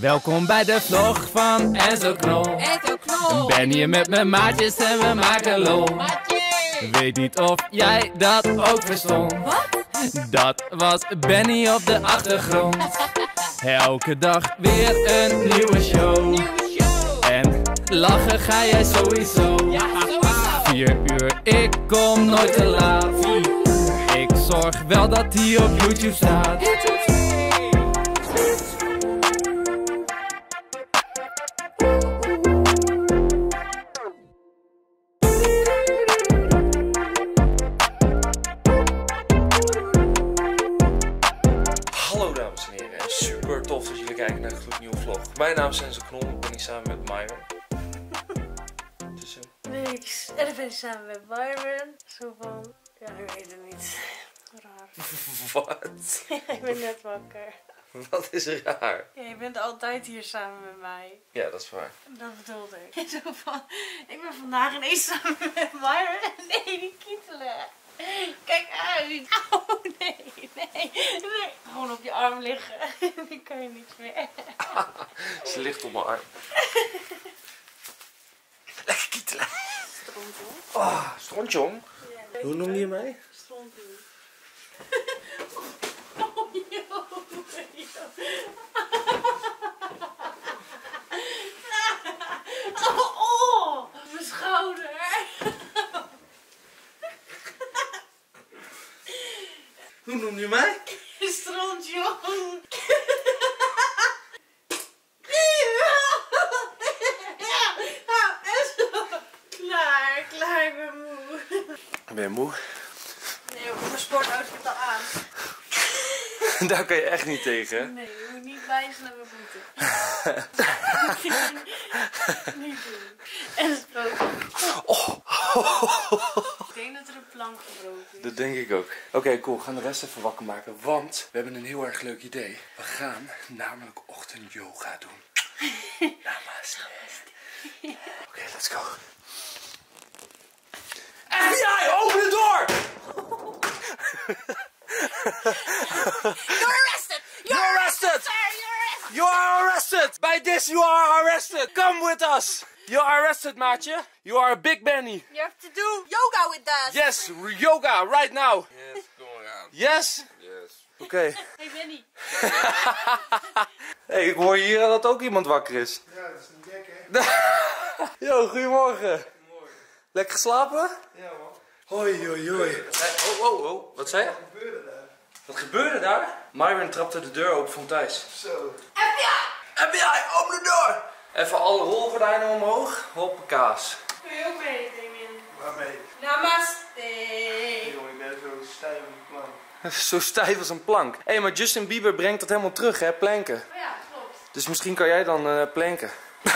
Welkom bij de vlog van Enzo Knol. Ben hier met mijn maatjes en we maken lol. Weet niet of jij dat ook verstond. Wat? Dat was Benny op de achtergrond. Elke dag weer een nieuwe show. En lachen ga jij sowieso. 4 uur, ik kom nooit te laat. Ik zorg wel dat hij op YouTube staat. Hallo dames en heren, en super tof dat jullie kijken naar een gloednieuwe vlog. Mijn naam is Enzo Knol, ik ben hier samen met Myron. Niks. En dan ben ik samen met Byron. Zo van, ja, ik weet het niet. Raar. Wat? Ik ben net wakker. Wat is raar? Ja, je bent altijd hier samen met mij. Ja, dat is waar. Dat bedoelde ik. Zo van, ik ben vandaag ineens samen met Byron. Nee, die kietelen. Kijk uit. Oh, nee. Gewoon op je arm liggen. Nu kan je niks meer. Ze ligt op mijn arm. Lekker kietelen. Strontjong. Oh, strontjong? Ja, Hoe noem je mij? Strontjong. Oh, joh. Oh, mijn schouder. Hoe noem je mij? Strontjong. Klaar, ik ben moe. Ben je moe? Nee, ik heb mijn sportoutfit al aan. Daar kan je echt niet tegen. Nee, je moet niet wijzen naar mijn voeten. Niet doen. En stroken. Oh. Ik denk dat er een plank gebroken is. Dat denk ik ook. Oké, cool. We gaan de rest even wakker maken. Want we hebben een heel erg leuk idee. We gaan namelijk ochtend yoga doen. Namaste. Oké, let's go. FBI, open de door! You're arrested! You're arrested! Sir, you're arrested! You are arrested! By this you are arrested! Come with us! You are arrested, maatje. You are a big Benny. You have to do yoga with us! Yes, yoga, right now. Yes, going on. Yes? Yes. Oké. Hey Benny. Hey, ik hoor hier dat ook iemand wakker is. Ja, dat is niet gek, hè? Yo, goedemorgen. Mooi. Lekker geslapen? Ja, man. Hoi, hoi, hoi. Oh. Wat zei je? Wat gebeurde daar? Wat gebeurde daar? Myron trapte de deur open van Thijs. Zo. FBI, open de deur! Even alle rolgordijnen omhoog. Hoppakaas. Kun je ook mee, Damien? Waarmee? Namaste. Jongen, ik ben zo stijf op de plank. Zo stijf als een plank. Hé, maar Justin Bieber brengt dat helemaal terug, hè? Planken. Oh ja, klopt. Dus misschien kan jij dan planken.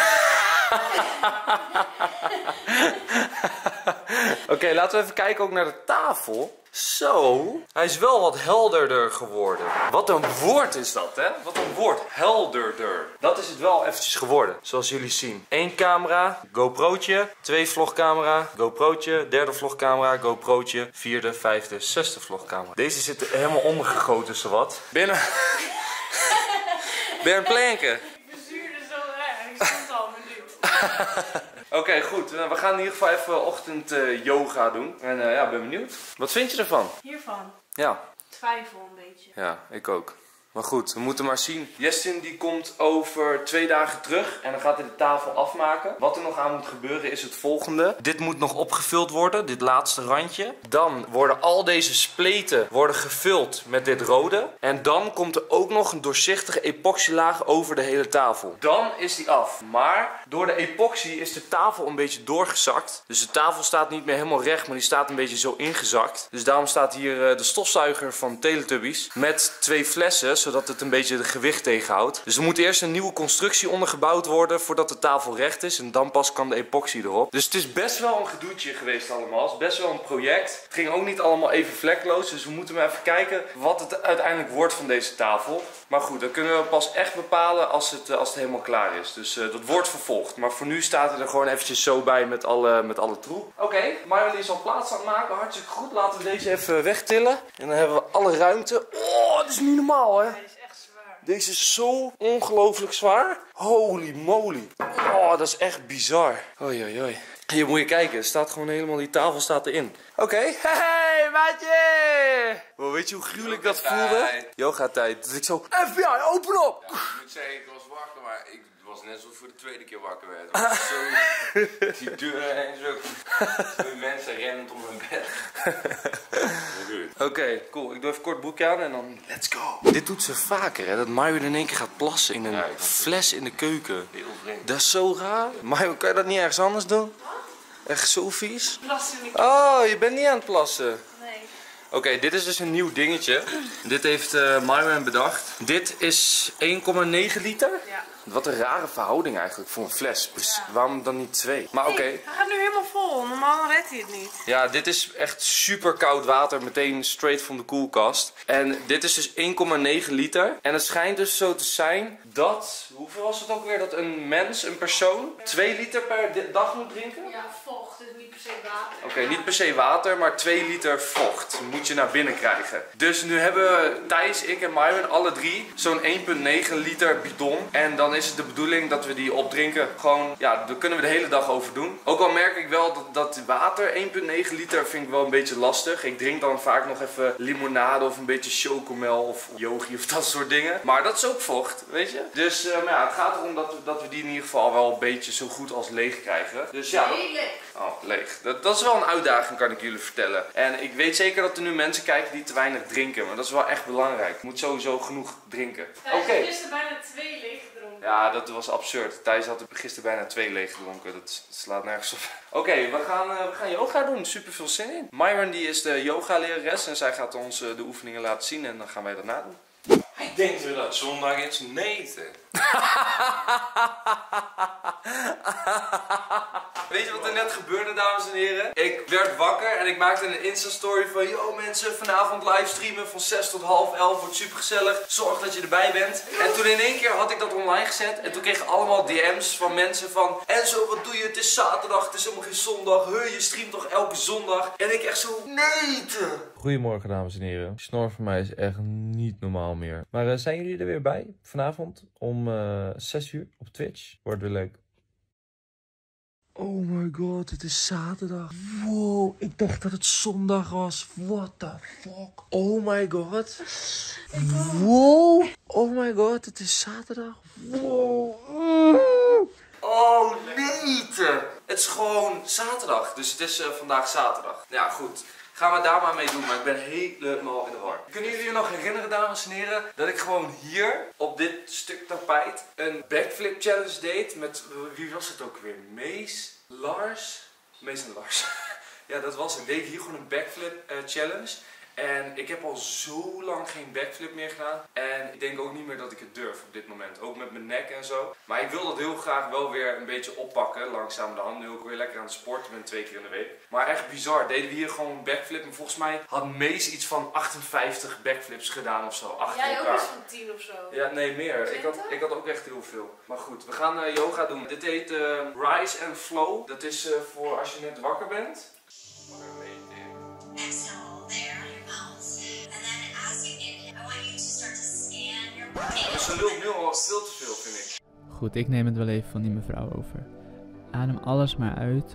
Oké, laten we even kijken ook naar de tafel. Zo, hij is wel wat helderder geworden. Wat een woord is dat, hè? Wat een woord. Helderder. Dat is het wel eventjes geworden, zoals jullie zien. 1 camera, GoPro'tje. 2 vlogcamera, GoPro'tje. 3e vlogcamera, GoPro'tje. 4e, 5e, 6e vlogcamera. Deze zit er helemaal ondergegoten, zowat. Ben je aan het planken? Ik bezuurde zo erg. Ik stond al een minuut. Oké, goed. We gaan in ieder geval even ochtend yoga doen. En ja, ben benieuwd. Wat vind je ervan? Hiervan. Ja. Twijfel een beetje. Ja, ik ook. Maar goed, we moeten maar zien. Justin die komt over 2 dagen terug en dan gaat hij de tafel afmaken. Wat er nog aan moet gebeuren is het volgende. Dit moet nog opgevuld worden, dit laatste randje. Dan worden al deze spleten gevuld met dit rode. En dan komt er ook nog een doorzichtige epoxylaag over de hele tafel. Dan is die af. Maar door de epoxy is de tafel een beetje doorgezakt. Dus de tafel staat niet meer helemaal recht, maar die staat een beetje zo ingezakt. Dus daarom staat hier de stofzuiger van Teletubbies met 2 flessen, zodat het een beetje het gewicht tegenhoudt. Dus er moet eerst een nieuwe constructie ondergebouwd worden voordat de tafel recht is. En dan pas kan de epoxy erop. Dus het is best wel een gedoetje geweest allemaal. Het is best wel een project. Het ging ook niet allemaal even vlekloos. Dus we moeten maar even kijken wat het uiteindelijk wordt van deze tafel. Maar goed, dat kunnen we pas echt bepalen als het helemaal klaar is. Dus dat wordt vervolgd. Maar voor nu staat het er gewoon eventjes zo bij met alle troep. Oké, Myron is al plaats aan het maken. Hartstikke goed. Laten we deze even wegtillen. En dan hebben we alle ruimte. Oh, dat is niet normaal, hè? Hij is echt zwaar. Deze is zo ongelooflijk zwaar. Holy moly. Oh, dat is echt bizar. Oei, oei, oei. Hier moet je kijken, er staat gewoon helemaal, die tafel staat erin. Oké. Hey, maatje! Wow, weet je hoe gruwelijk dat voelde? Yoga tijd. Dus ik zo, FBI, open op! Ja, ik moet zeggen, ik was wakker, maar ik was net zo voor de tweede keer wakker werd. Het was zo, die deuren en zo. Twee mensen rennend om mijn bed. Oké, cool. Ik doe even kort boekje aan en dan let's go. Dit doet ze vaker, hè? Dat Mario in één keer gaat plassen in een fles in de keuken. Heel vreemd. Dat is zo raar. Mario, kan je dat niet ergens anders doen? Echt zo vies? Plassen in de Oh, je bent niet aan het plassen. Nee. Oké, dit is dus een nieuw dingetje. Dit heeft Myron bedacht. Dit is 1,9 liter. Ja. Wat een rare verhouding eigenlijk voor een fles. Dus waarom dan niet 2? Maar oké. Hij gaat nu helemaal vol. Normaal redt hij het niet. Ja, dit is echt super koud water. Meteen straight van de koelkast. En dit is dus 1,9 liter. En het schijnt dus zo te zijn dat... Hoeveel was het ook weer? Dat een mens, een persoon, 2 liter per dag moet drinken? Ja, vocht. Dus niet per se water. Oké, niet per se water, maar 2 liter vocht moet je naar binnen krijgen. Dus nu hebben Thijs, ik en Myron alle drie zo'n 1,9 liter bidon. En dan is het de bedoeling dat we die opdrinken. Gewoon, ja, daar kunnen we de hele dag over doen. Ook al merk ik wel dat water, 1,9 liter, vind ik wel een beetje lastig. Ik drink dan vaak nog even limonade of een beetje chocomel of yogi of dat soort dingen. Maar dat is ook vocht, weet je. Dus maar ja, het gaat erom dat we die in ieder geval wel een beetje zo goed als leeg krijgen. Dus ja... Oh, leeg. Dat is wel een uitdaging, kan ik jullie vertellen. En ik weet zeker dat er nu mensen kijken die te weinig drinken. Maar dat is wel echt belangrijk. Je moet sowieso genoeg drinken. Oké. Gisteren bijna 2 leeg gedronken. Ja, dat was absurd. Thijs had er gisteren bijna 2 leeg gedronken. Dat slaat nergens op. Oké, we gaan yoga doen. Super veel zin in. Myron die is de yoga lerares en zij gaat ons de oefeningen laten zien. En dan gaan wij dat nadoen. Hij denkt weer dat het zondag is. Nee, Weet je wat er net gebeurde, dames en heren? Ik werd wakker en ik maakte een Insta-story van... Yo mensen, vanavond livestreamen van 6 tot half 11. Wordt super gezellig. Zorg dat je erbij bent. En toen in één keer had ik dat online gezet. En toen kreeg ik allemaal DM's van mensen van... Enzo, wat doe je? Het is zaterdag, het is helemaal geen zondag. Je streamt toch elke zondag? En ik echt zo... Nee! Goedemorgen dames en heren. Die snor van mij is echt niet normaal meer. Maar zijn jullie er weer bij vanavond om 6 uur op Twitch? Wordt weer leuk. Oh my god, het is zaterdag. Wow, ik dacht dat het zondag was. What the fuck? Oh my god. Wow. Oh my god, het is zaterdag. Wow. Oh nee! Het is gewoon zaterdag. Dus het is vandaag zaterdag. Ja, goed. Gaan we daar maar mee doen, maar ik ben helemaal in de war. Kunnen jullie je nog herinneren, dames en heren, dat ik gewoon hier, op dit stuk tapijt, een backflip challenge deed met, wie was het ook weer? Mees en Lars. Ja, dat was het. Ik deed hier gewoon een backflip challenge. En ik heb al zo lang geen backflip meer gedaan. En ik denk ook niet meer dat ik het durf op dit moment. Ook met mijn nek en zo. Maar ik wil dat heel graag wel weer een beetje oppakken. Langzaam de hand. Nu ook weer lekker aan het sporten ben 2 keer in de week. Maar echt bizar. Deden we hier gewoon een backflip. En volgens mij had Mees iets van 58 backflips gedaan of zo. Achter Jij elkaar. ook iets van 10 of zo. Ja, nee, meer. 20? Ik had ook echt heel veel. Maar goed, we gaan yoga doen. Dit heet Rise and Flow. Dat is voor als je net wakker bent. Dus ze lult nu al veel te veel, vind ik. Goed, ik neem het wel even van die mevrouw over. Adem alles maar uit.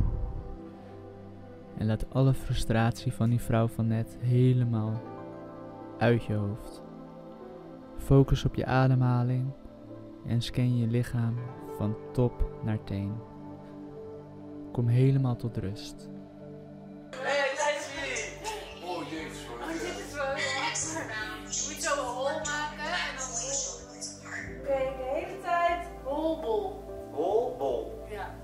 En laat alle frustratie van die vrouw van net helemaal uit je hoofd. Focus op je ademhaling en scan je lichaam van top naar teen. Kom helemaal tot rust. Oh jezus, wat Dit is wel heel lastig. Je moet zo een hol maken en dan... Oké, de hele tijd holbol. Holbol. Ja.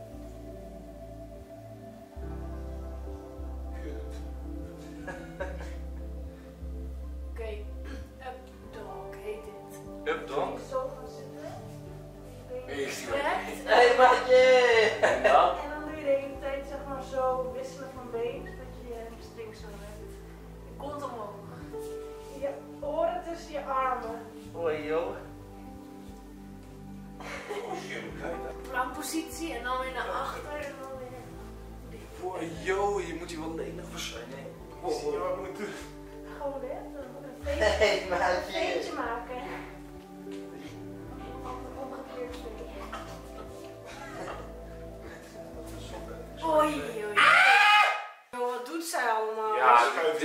Oké, up dog heet dit. Up dog. Zo gaan zitten. Is die Recht. Hey maatje! En dan? En dan doe je de hele tijd zeg maar zo wisselen van been, zodat je je hamstring zo hebt. Je kont omhoog. Je oren tussen je armen. Hoi joh. Lang positie en dan weer naar achter en dan weer diep. Hoi joh, je moet hier wel lenig voor zijn. Zie je wat ik moet doen? Gewoon hè, een veentje maken.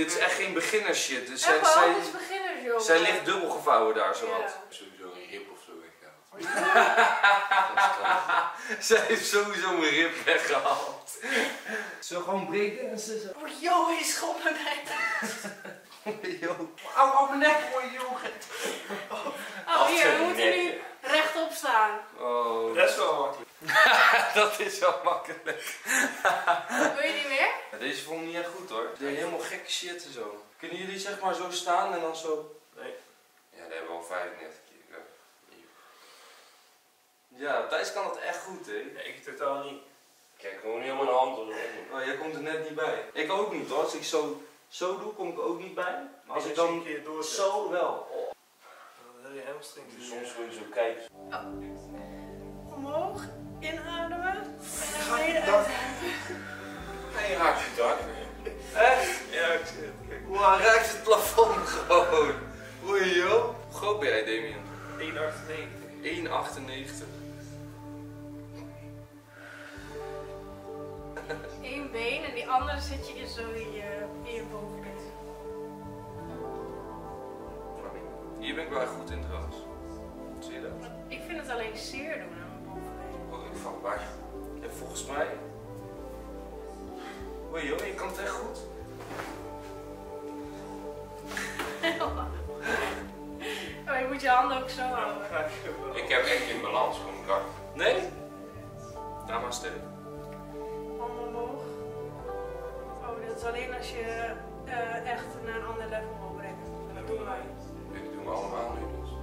dit is echt geen beginner shit. Dus Echt wel, het is beginners, joh. zij ligt dubbel gevouwen daar zo wat. Ja. Sowieso een rib of zo weggehaald. Zij heeft sowieso mijn rib weggehaald. Zo gewoon breakdansen zo. Oh, joh, hij schopt mijn nek. Au, mijn nek, mooi jongen. Oh, hier, we moeten nu rechtop staan. Oh, Dat is wel makkelijk. dat is wel makkelijk. Wil je die meer? Ja, deze vond ik niet echt goed hoor. Ze deed helemaal gekke shit en zo. Kunnen jullie zeg maar zo staan en dan zo... Nee. Ja, dat hebben we al 35 keer. Ja, Thijs kan dat echt goed hè. Nee, ik totaal niet. Kijk, gewoon helemaal een hand eronder. Oh, jij komt er net niet bij. Ik ook niet hoor. Als ik zo doe, kom ik ook niet bij. Maar als ik dan een keer door zo wel. Oh. dan wil je hamstring. Dus soms wil je zo kijken. Omhoog, inademen en naar beneden uitademen. En je raakt je dak. Echt? Ja, ik zie het. Kijk. Wow, raakt het plafond gewoon. Oei joh. Hoe groot ben jij Damien? 1,98. 1,98. Eén been en die andere zit je zo in je bovenkant. Hier ben ik wel echt goed in trouwens. Zie je dat? Ik vind het alleen zeer doen aan mijn bovenbeen. Oh, ik val bij. En volgens mij... Oei joh, je kan het echt goed. Oh, je moet je handen ook zo houden. Ik heb echt geen balans van mijn kak. Nee? Namaste. Handen omhoog. Oh, dat is alleen als je echt naar een ander level wil brengen. En dat doen wij. Dit doen we allemaal nu dus.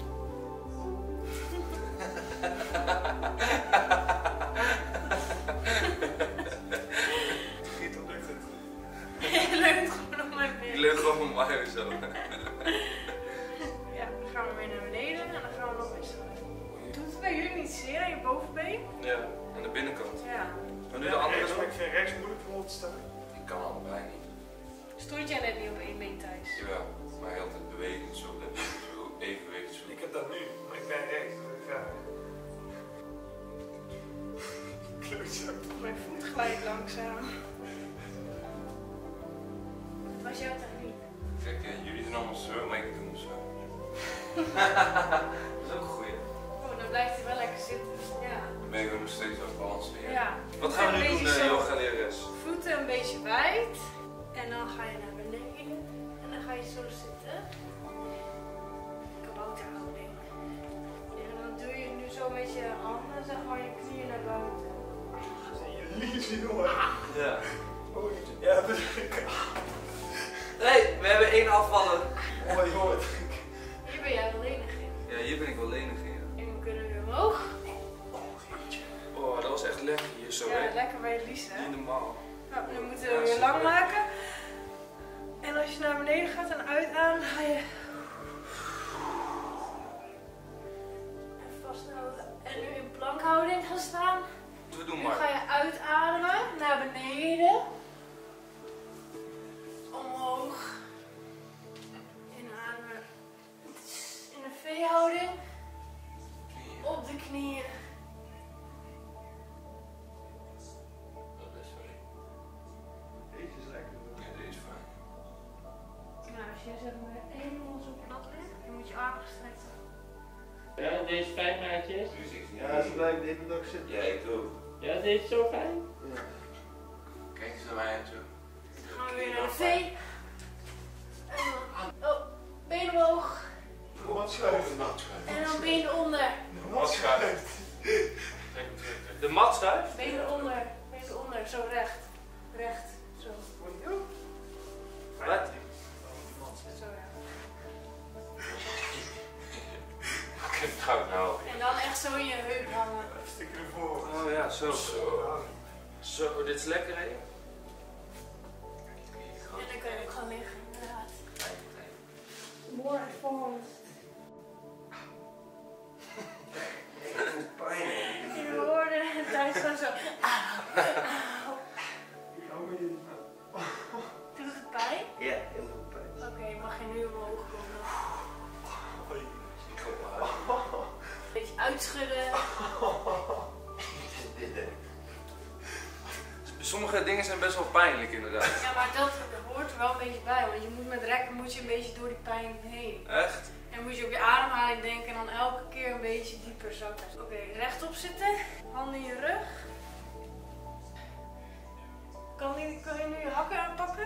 Giet, lukt het? Je leunt gewoon op mijn Ik been. leun gewoon mijn mij zo. Ja, dan gaan we weer naar beneden en dan gaan we nog eens. Doet het bij jullie niet zeer aan je bovenbeen? Ja, aan de binnenkant. Ja. Maar nu de andere rechts, zo. maar ik vind rechts moeilijk om op te staan. Ik kan allebei niet. Stond jij net niet op één been, Thijs? Jawel, maar heel tijd bewegend zo. Dat is zo evenwicht zo. Ik heb dat nu, maar ik ben rechts. Dus ja. Klootzak. Mijn voet glijdt langzaam. Wat was jouw techniek? Kijk, jullie doen allemaal zo, maar ik doe hem zo. Dat is ook een goeie. Oh, dan blijft hij wel lekker zitten. Ja. Dan ben ik ook nog steeds aan het balanceren. Ja. Wat gaan we nu Een doen, beetje zo. yoga-lerares? Voeten een beetje wijd. En dan ga je naar beneden. En dan ga je zo zitten. Kabouterhouding. En dan doe je nu zo met je handen, zeg maar, je knieën naar buiten. Je lief, jongen. Ja. Oh, ja, dat is Nee, we hebben 1 afvallen. Oh, jongen. Hier ben jij wel lenig in. Ja, hier ben ik wel lenig in. En we kunnen weer omhoog. Oh, dat was echt lekker hier zo, Ja, hè? lekker bij Lisa. Niet normaal. Nou, nu moeten we weer lang maken. En als je naar beneden gaat en uitademt, ga je even vasthouden. En nu in plankhouding gaan staan. We doen Nu maar. ga je uitademen naar beneden. Omhoog. Inademen. In een V-houding. Op de knieën. Dat is best wel leuk. Deze is lekker. Ja, deze is fijn. Nou, als je zeg maar helemaal zo plat ligt, dan moet je armen gestrekt zijn. Ja, deze fijn maatjes. Nu zit ik Ja, ze blijven de hele dag zitten. Ja, ik ook. Ja, deze is zo fijn. Ja. Kijk eens naar mij en zo. Dan gaan we weer naar de V. En dan, oh, been omhoog. Wat schuiven? En dan been eronder. Wat schuiven? De mat schuift? Been eronder. Been eronder. Zo recht. Recht. Zo. Wat? Zo ja. Ik ga nou. En dan echt zo in je heup hangen. Een stukje ervoor. Oh ja, zo. Zo. Zo, dit is lekker hè? En dan kan je ook gaan liggen. Inderdaad. More advanced. Pijn. Je hoorde het thuis gewoon zo. Doet het pijn? Ja, heel veel pijn. Oké, mag je nu omhoog komen? Ik kom maar. Een beetje uitschudden. Sommige dingen zijn best wel pijnlijk inderdaad. Ja, maar dat hoor hoort er wel een beetje bij, want je moet met rekken moet je een beetje door die pijn heen. Echt? En moet je op je ademhaling denken en dan elke keer een beetje dieper zakken. Oké, rechtop zitten, handen in je rug. Kan je nu je hakken aanpakken?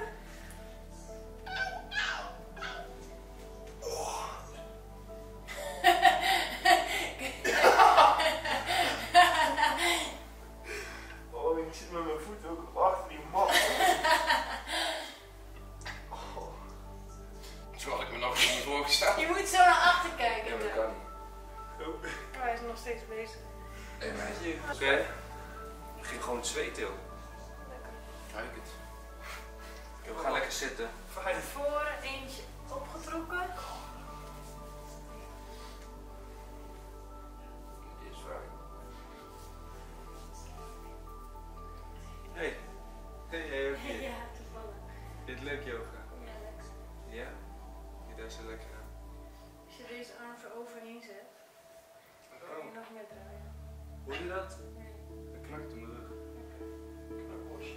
Oh, ik zit met mijn voet ook achter die mat. Zo had ik me nog niet voorgesteld. Je moet zo naar achter kijken. Ja, maar dat kan niet. Oh. Oh, hij is nog steeds bezig. Hé meisje, Oké. Ik ging gewoon zweten, joh. kijk het. We gaan lekker zitten. Fijn. Voor eentje opgetrokken. Dit is fijn. Hey. Hey, jij ook hier. Ja, toevallig. Dit is leuk, yoga. Ja, lekker. Ja? Dit is zo lekker aan. Als je deze arm zo overheen zet, dan kan je nog meer draaien. Hoor je dat? Nee. Dat knakt in mijn rug. Knakbosje.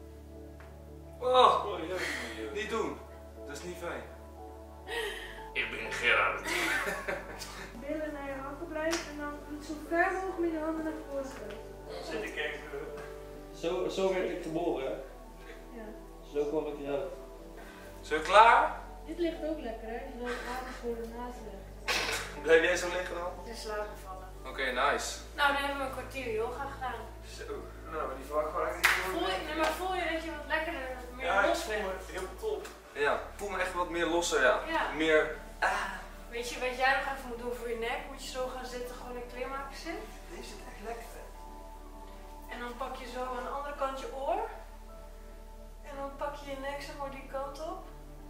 Oh, Oh, ja. niet doen. Dat is niet fijn. Ik ben Gerard. Billen naar je hakken blijven en dan zo ver mogelijk met je handen naar voren gaan. Zit ik even. Zo werd ik geboren, hè? Ja. Zo kwam ik eruit. Zo klaar? Dit ligt ook lekker, hè? Je wil adem voor de naast leggen. Blijf jij zo liggen dan? Het is slapen vallen. Oké, nice. Nou, dan hebben we een kwartier yoga gedaan. Zo. Nou, maar die verwacht gewoon eigenlijk niet. Voel je dat je wat lekkerder, wat meer Ja, ik los voel me bent? heel top. Ja, ik voel me echt wat meer losser, ja. Ja. Meer... Weet je wat jij nog even moet doen voor je nek? Moet je zo gaan zitten, gewoon in kleermaker zit. Deze zit echt lekker. En dan pak je zo aan de andere kant je oor. En dan pak je je nek zeg maar die kant op.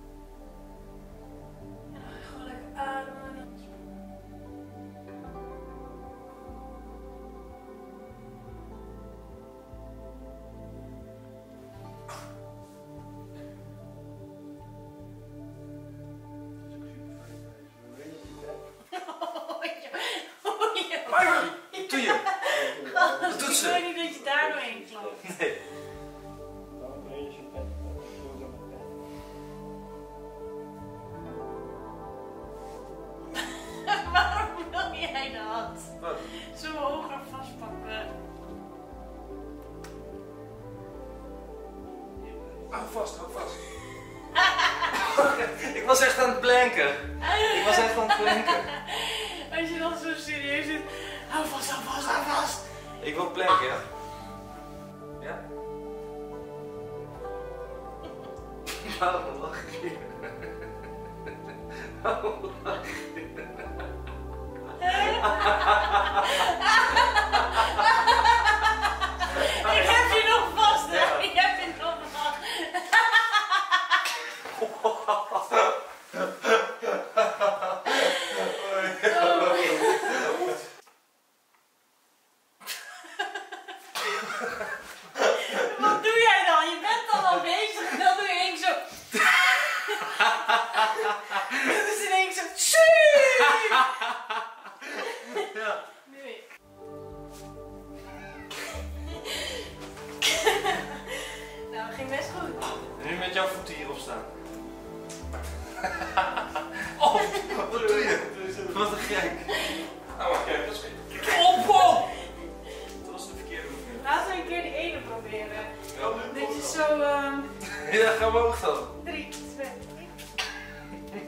En dan ga je gewoon lekker ademen. Wat doe je? Wat doet Ik ze? wil niet dat je daar doorheen klapt. Nee. Waarom wil jij dat? Wat? Zo hoger vastpakken. Hou vast, hou vast. Ik was echt aan het blanken. Ik was echt aan het blanken. Als je dan zo serieus zit, hou vast, hou vast, hou vast. Ik wil blanken, ja? Ja? Waarom lach je? Waarom lach je? Ik heb je nog vast, hè? Ja. Ik heb je nog vast. Wat doe jij dan? Je bent al bezig en dan doe je één zo. Dit is in één zo. Ja. Nee. Nou, ging best goed. Nu met jouw voeten hierop staan. Oh, wat doe je? Wat een gek. Nou, maar kijk, dat is goed. Oh, wow. Dat was de verkeerde oefening. Laten we een keer die ene proberen. Ja, Dat je zo, ja, ga omhoog dan. 3, 2, 1.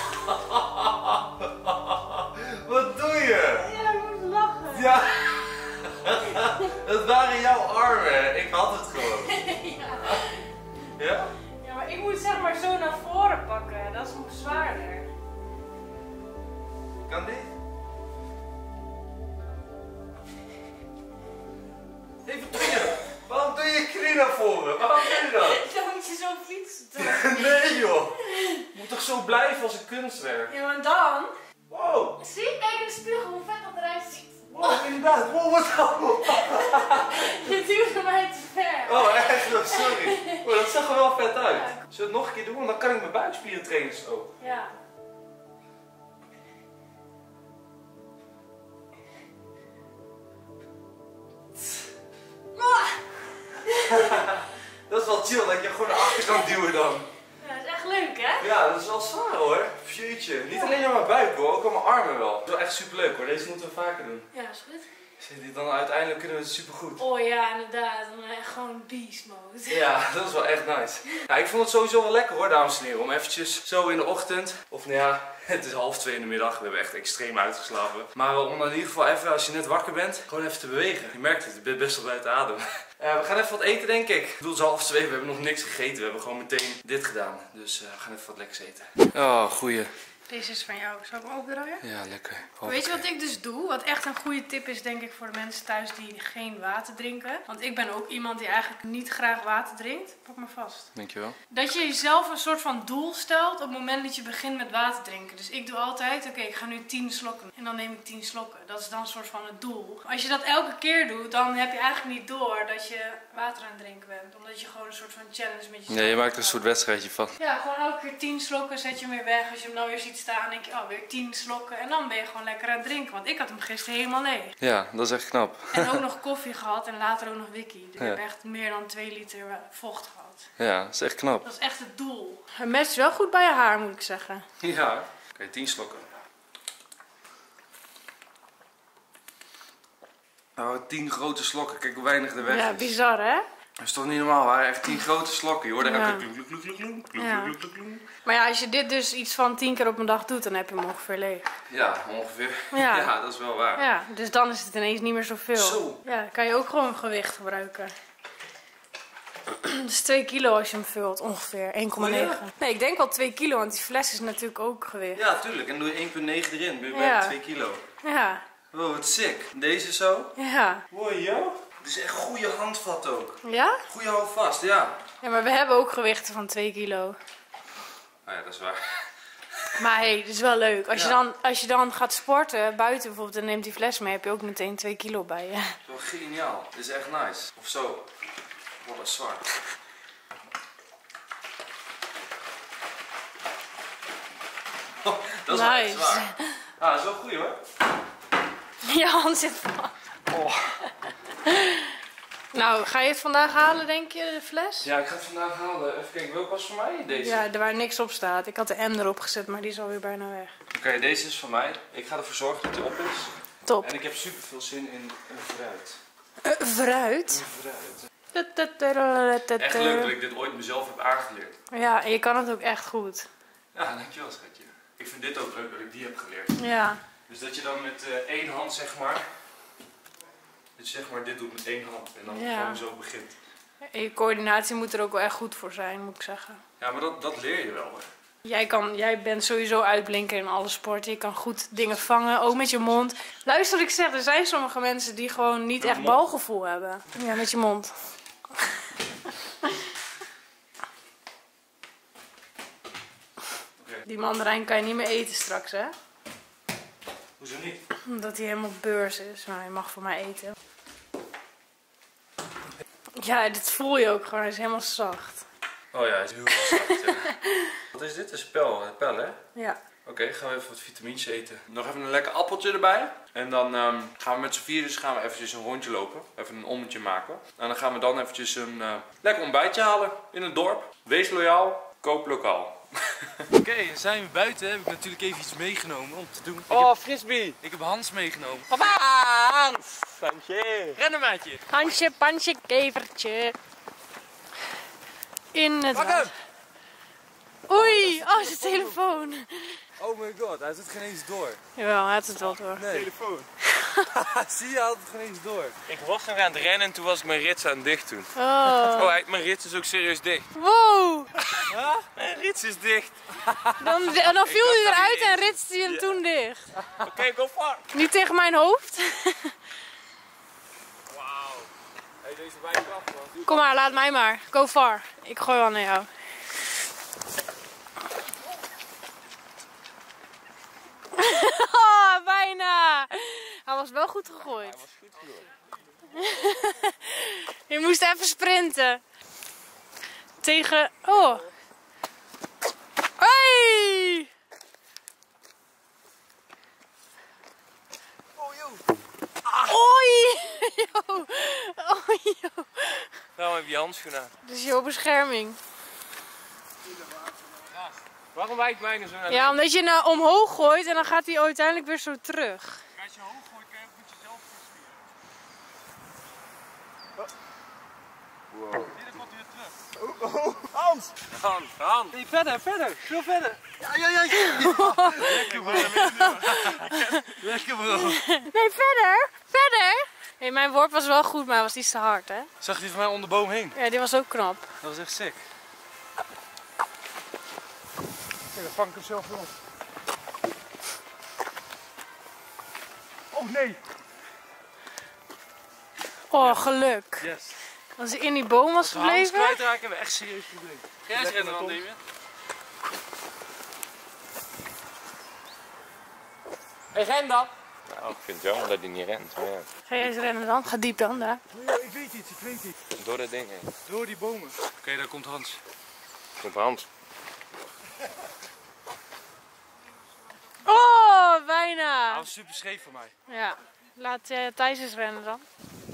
Wat doe je? Ja, ik moet lachen. Ja. Dat waren jouw armen. Ik had het gewoon. Ja. Ja? Ja, maar ik moet zeg maar zo naar voren pakken. Dat is nog zwaarder. Kan dit? Hey, wat doe je? Waarom doe je knie naar voren? Waarom doe je dat? Dan moet je zo fietsen toch? Nee joh. Je moet toch zo blijven als een kunstwerk? Ja, maar dan... Wow. Zie, kijk in de spiegel hoe vet dat eruit ziet. Wow, inderdaad. Wow, wat nou? Je duwde mij te ver. Oh, echt? Sorry. Oh, dat zag er wel vet uit. Zullen we het nog een keer doen? Want dan kan ik mijn buikspieren trainen zo. Ja. Dat is wel chill, dat je gewoon naar achter kan duwen dan. Ja, dat is wel zwaar hoor. Jeetje. Niet alleen aan mijn buik hoor, ook aan mijn armen wel. Dat is wel echt superleuk hoor. Deze moeten we vaker doen. Ja, is goed. Dan uiteindelijk kunnen we het supergoed. Oh ja, inderdaad. Dan echt gewoon beast mode. Ja, dat is wel echt nice. Ja, ik vond het sowieso wel lekker hoor, dames en heren. Om eventjes zo in de ochtend, of nou ja, het is 1:30 in de middag. We hebben echt extreem uitgeslapen. Maar om in ieder geval even, als je net wakker bent, gewoon even te bewegen. Je merkt het, je bent best wel buiten adem. We gaan even wat eten denk ik. Ik bedoel, het is 1:30, we hebben nog niks gegeten. We hebben gewoon meteen dit gedaan. Dus we gaan even wat lekkers eten. Oh, goeie. Deze is van jou. Zal ik hem opdraaien? Ja, lekker. Weet je wat ik dus doe? Wat echt een goede tip is denk ik voor de mensen thuis die geen water drinken. Want ik ben ook iemand die eigenlijk niet graag water drinkt. Pak me vast. Dankjewel. Dat je jezelf een soort van doel stelt op het moment dat je begint met water drinken. Dus ik doe altijd, oké, ik ga nu 10 slokken. En dan neem ik 10 slokken. Dat is dan een soort van het doel. Als je dat elke keer doet, dan heb je eigenlijk niet door dat je water aan het drinken bent. Omdat je gewoon een soort van challenge met jezelf. Ja, je maakt er een soort wedstrijdje van. Ja, gewoon elke keer 10 slokken, zet je hem weer weg. Als je hem dan weer ziet staan, denk je, oh, weer 10 slokken. En dan ben je gewoon lekker aan het drinken. Want ik had hem gisteren helemaal leeg. Ja, dat is echt knap. En ook nog koffie gehad en later ook nog wiki. Dus Ja. ik heb echt meer dan 2 liter vocht gehad. Ja, dat is echt knap. Dat is echt het doel. Het matcht wel goed bij je haar, moet ik zeggen. Ja. Oké, 10 slokken. Oh, 10 grote slokken. Kijk hoe weinig er weg Ja, is. bizar hè? Dat is toch niet normaal? Waren echt 10 grote slokken. Je hoorde Ja. elke kloek, kloek, kloek, kloek, kloek, kloek, Ja. kloek, kloek, kloek. Maar ja, als je dit dus iets van 10 keer op een dag doet, dan heb je hem ongeveer leeg. Ja, ongeveer. Ja. Ja, dat is wel waar. Ja, dus dan is het ineens niet meer zoveel. Zo. Ja, dan kan je ook gewoon gewicht gebruiken. Dus 2 kilo als je hem vult, ongeveer. 1,9. Oh, ja? Nee, ik denk wel 2 kilo, want die fles is natuurlijk ook gewicht. Ja, tuurlijk. En doe je 1,9 erin. Ben je Ja. bij 2 kilo. Ja, Wow, wat sick. Deze zo. ja. Wow, joh. Het is echt goede handvat ook. Ja? Goede houvast, ja. Ja, maar we hebben ook gewichten van 2 kilo. Nou ja, dat is waar. Maar hey, het is wel leuk. Ja. Als je dan gaat sporten, buiten bijvoorbeeld, en neemt die fles mee, heb je ook meteen 2 kilo bij je. Dat is wel geniaal. Dit is echt nice. Of zo. Wat een zwaar. Oh, dat is wel echt Nice. zwaar. Ah, dat is wel goed hoor. Je hand zit vast. Oh. Nou, ga je het vandaag halen, denk je, de fles? Ja, ik ga het vandaag halen. Even kijken, welke was voor mij? Deze. Ja, er waar niks op staat. Ik had de M erop gezet, maar die is alweer bijna weg. Oké, deze is van mij. Ik ga ervoor zorgen dat hij op is. Top. En ik heb super veel zin in een fruit. Fruit? Een fruit. Echt leuk dat ik dit ooit mezelf heb aangeleerd. Ja, en je kan het ook echt goed. Ja, dankjewel schatje. Ik vind dit ook leuk dat ik die heb geleerd. Ja. Dus dat je dan met één hand zeg maar... Dat je zeg maar dit doet met één hand. En dan Ja. gewoon zo begint. En je coördinatie moet er ook wel echt goed voor zijn, moet ik zeggen. Ja, maar dat leer je wel. Hè. Jij bent sowieso uitblinker in alle sporten. Je kan goed dingen vangen, ook met je mond. Luister wat ik zeg, er zijn sommige mensen die gewoon niet echt balgevoel hebben. Ja, met je mond. Okay. Die mandarijn kan je niet meer eten straks, hè? Hoezo niet? Omdat hij helemaal beurs is. Maar je mag voor mij eten. Ja, dit voel je ook gewoon. Hij is helemaal zacht. Oh ja, het is heel zacht. Ja. Wat is dit? Een spel, hè? Ja. Oké, gaan we even wat vitamines eten. Nog even een lekker appeltje erbij. En dan gaan we met z'n vieren gaan we eventjes een rondje lopen. Even een ommetje maken. En dan gaan we dan eventjes een lekker ontbijtje halen in het dorp. Wees loyaal, koop lokaal. Oké, dan zijn we buiten. Heb ik natuurlijk even iets meegenomen om te doen. Oh, frisbee. Ik heb Hans meegenomen. Papa, Hans. Dankje. Rennen maatje. Hansje, pansje, kevertje. In het Pak hem. Oei, oh, zijn telefoon. Oh my god, hij had het geen eens door. Jawel, hij had het wel door. Nee. Telefoon. Zie je, hij had het geen eens door. Ik was nog aan het rennen en toen was ik mijn rits aan het dicht doen. Oh. Mijn rits is ook serieus dicht. Wow. Mijn rits is dicht. Dan viel hij eruit en ritste hij hem toen dicht. Oké, go far. Niet tegen mijn hoofd. Hey, deze beide af, man. Kom maar, laat mij maar. Go far. Ik gooi wel naar jou. Oh, bijna. Hij was wel goed gegooid. Hij was goed gegooid. Je moest even sprinten. Tegen... Oh. Hey! Oei! Yo. Oei, yo. Waarom heb je handschoenen aan? Dat is jouw bescherming. Waarom wijkt mijne zo naar Ja, omdat je hem omhoog gooit en dan gaat hij uiteindelijk weer zo terug. Als je hoog gooit, moet je zelf forceren. Wow. Hier komt hij weer terug. Hans! Hand. Nee, verder, veel verder. Ja. Lekker bro. Lekker bro. Nee, verder! Hey, mijn worp was wel goed, maar hij was iets te hard, hè? Zag die van mij onder de boom heen? Ja, die was ook knap. Dat was echt sick. Kijk, dan vang ik hem zelf wel. Oh nee! Oh, geluk. Yes. Als hij in die boom was Als we Hans gebleven. kwijtraken, hebben we echt een serieus probleem. Ga jij eens rennen dan, Damien? Hey, ren dan. Nou, ik vind het jammer dat hij niet rent. Maar ja, Ga jij eens rennen dan? Ga diep dan, daar. Ja, ik weet iets. door dat ding heen. Door die bomen. Oké, daar komt Hans. Komt Hans. Oh, bijna. Dat was super scheef voor mij. Ja, laat Thijs eens rennen dan.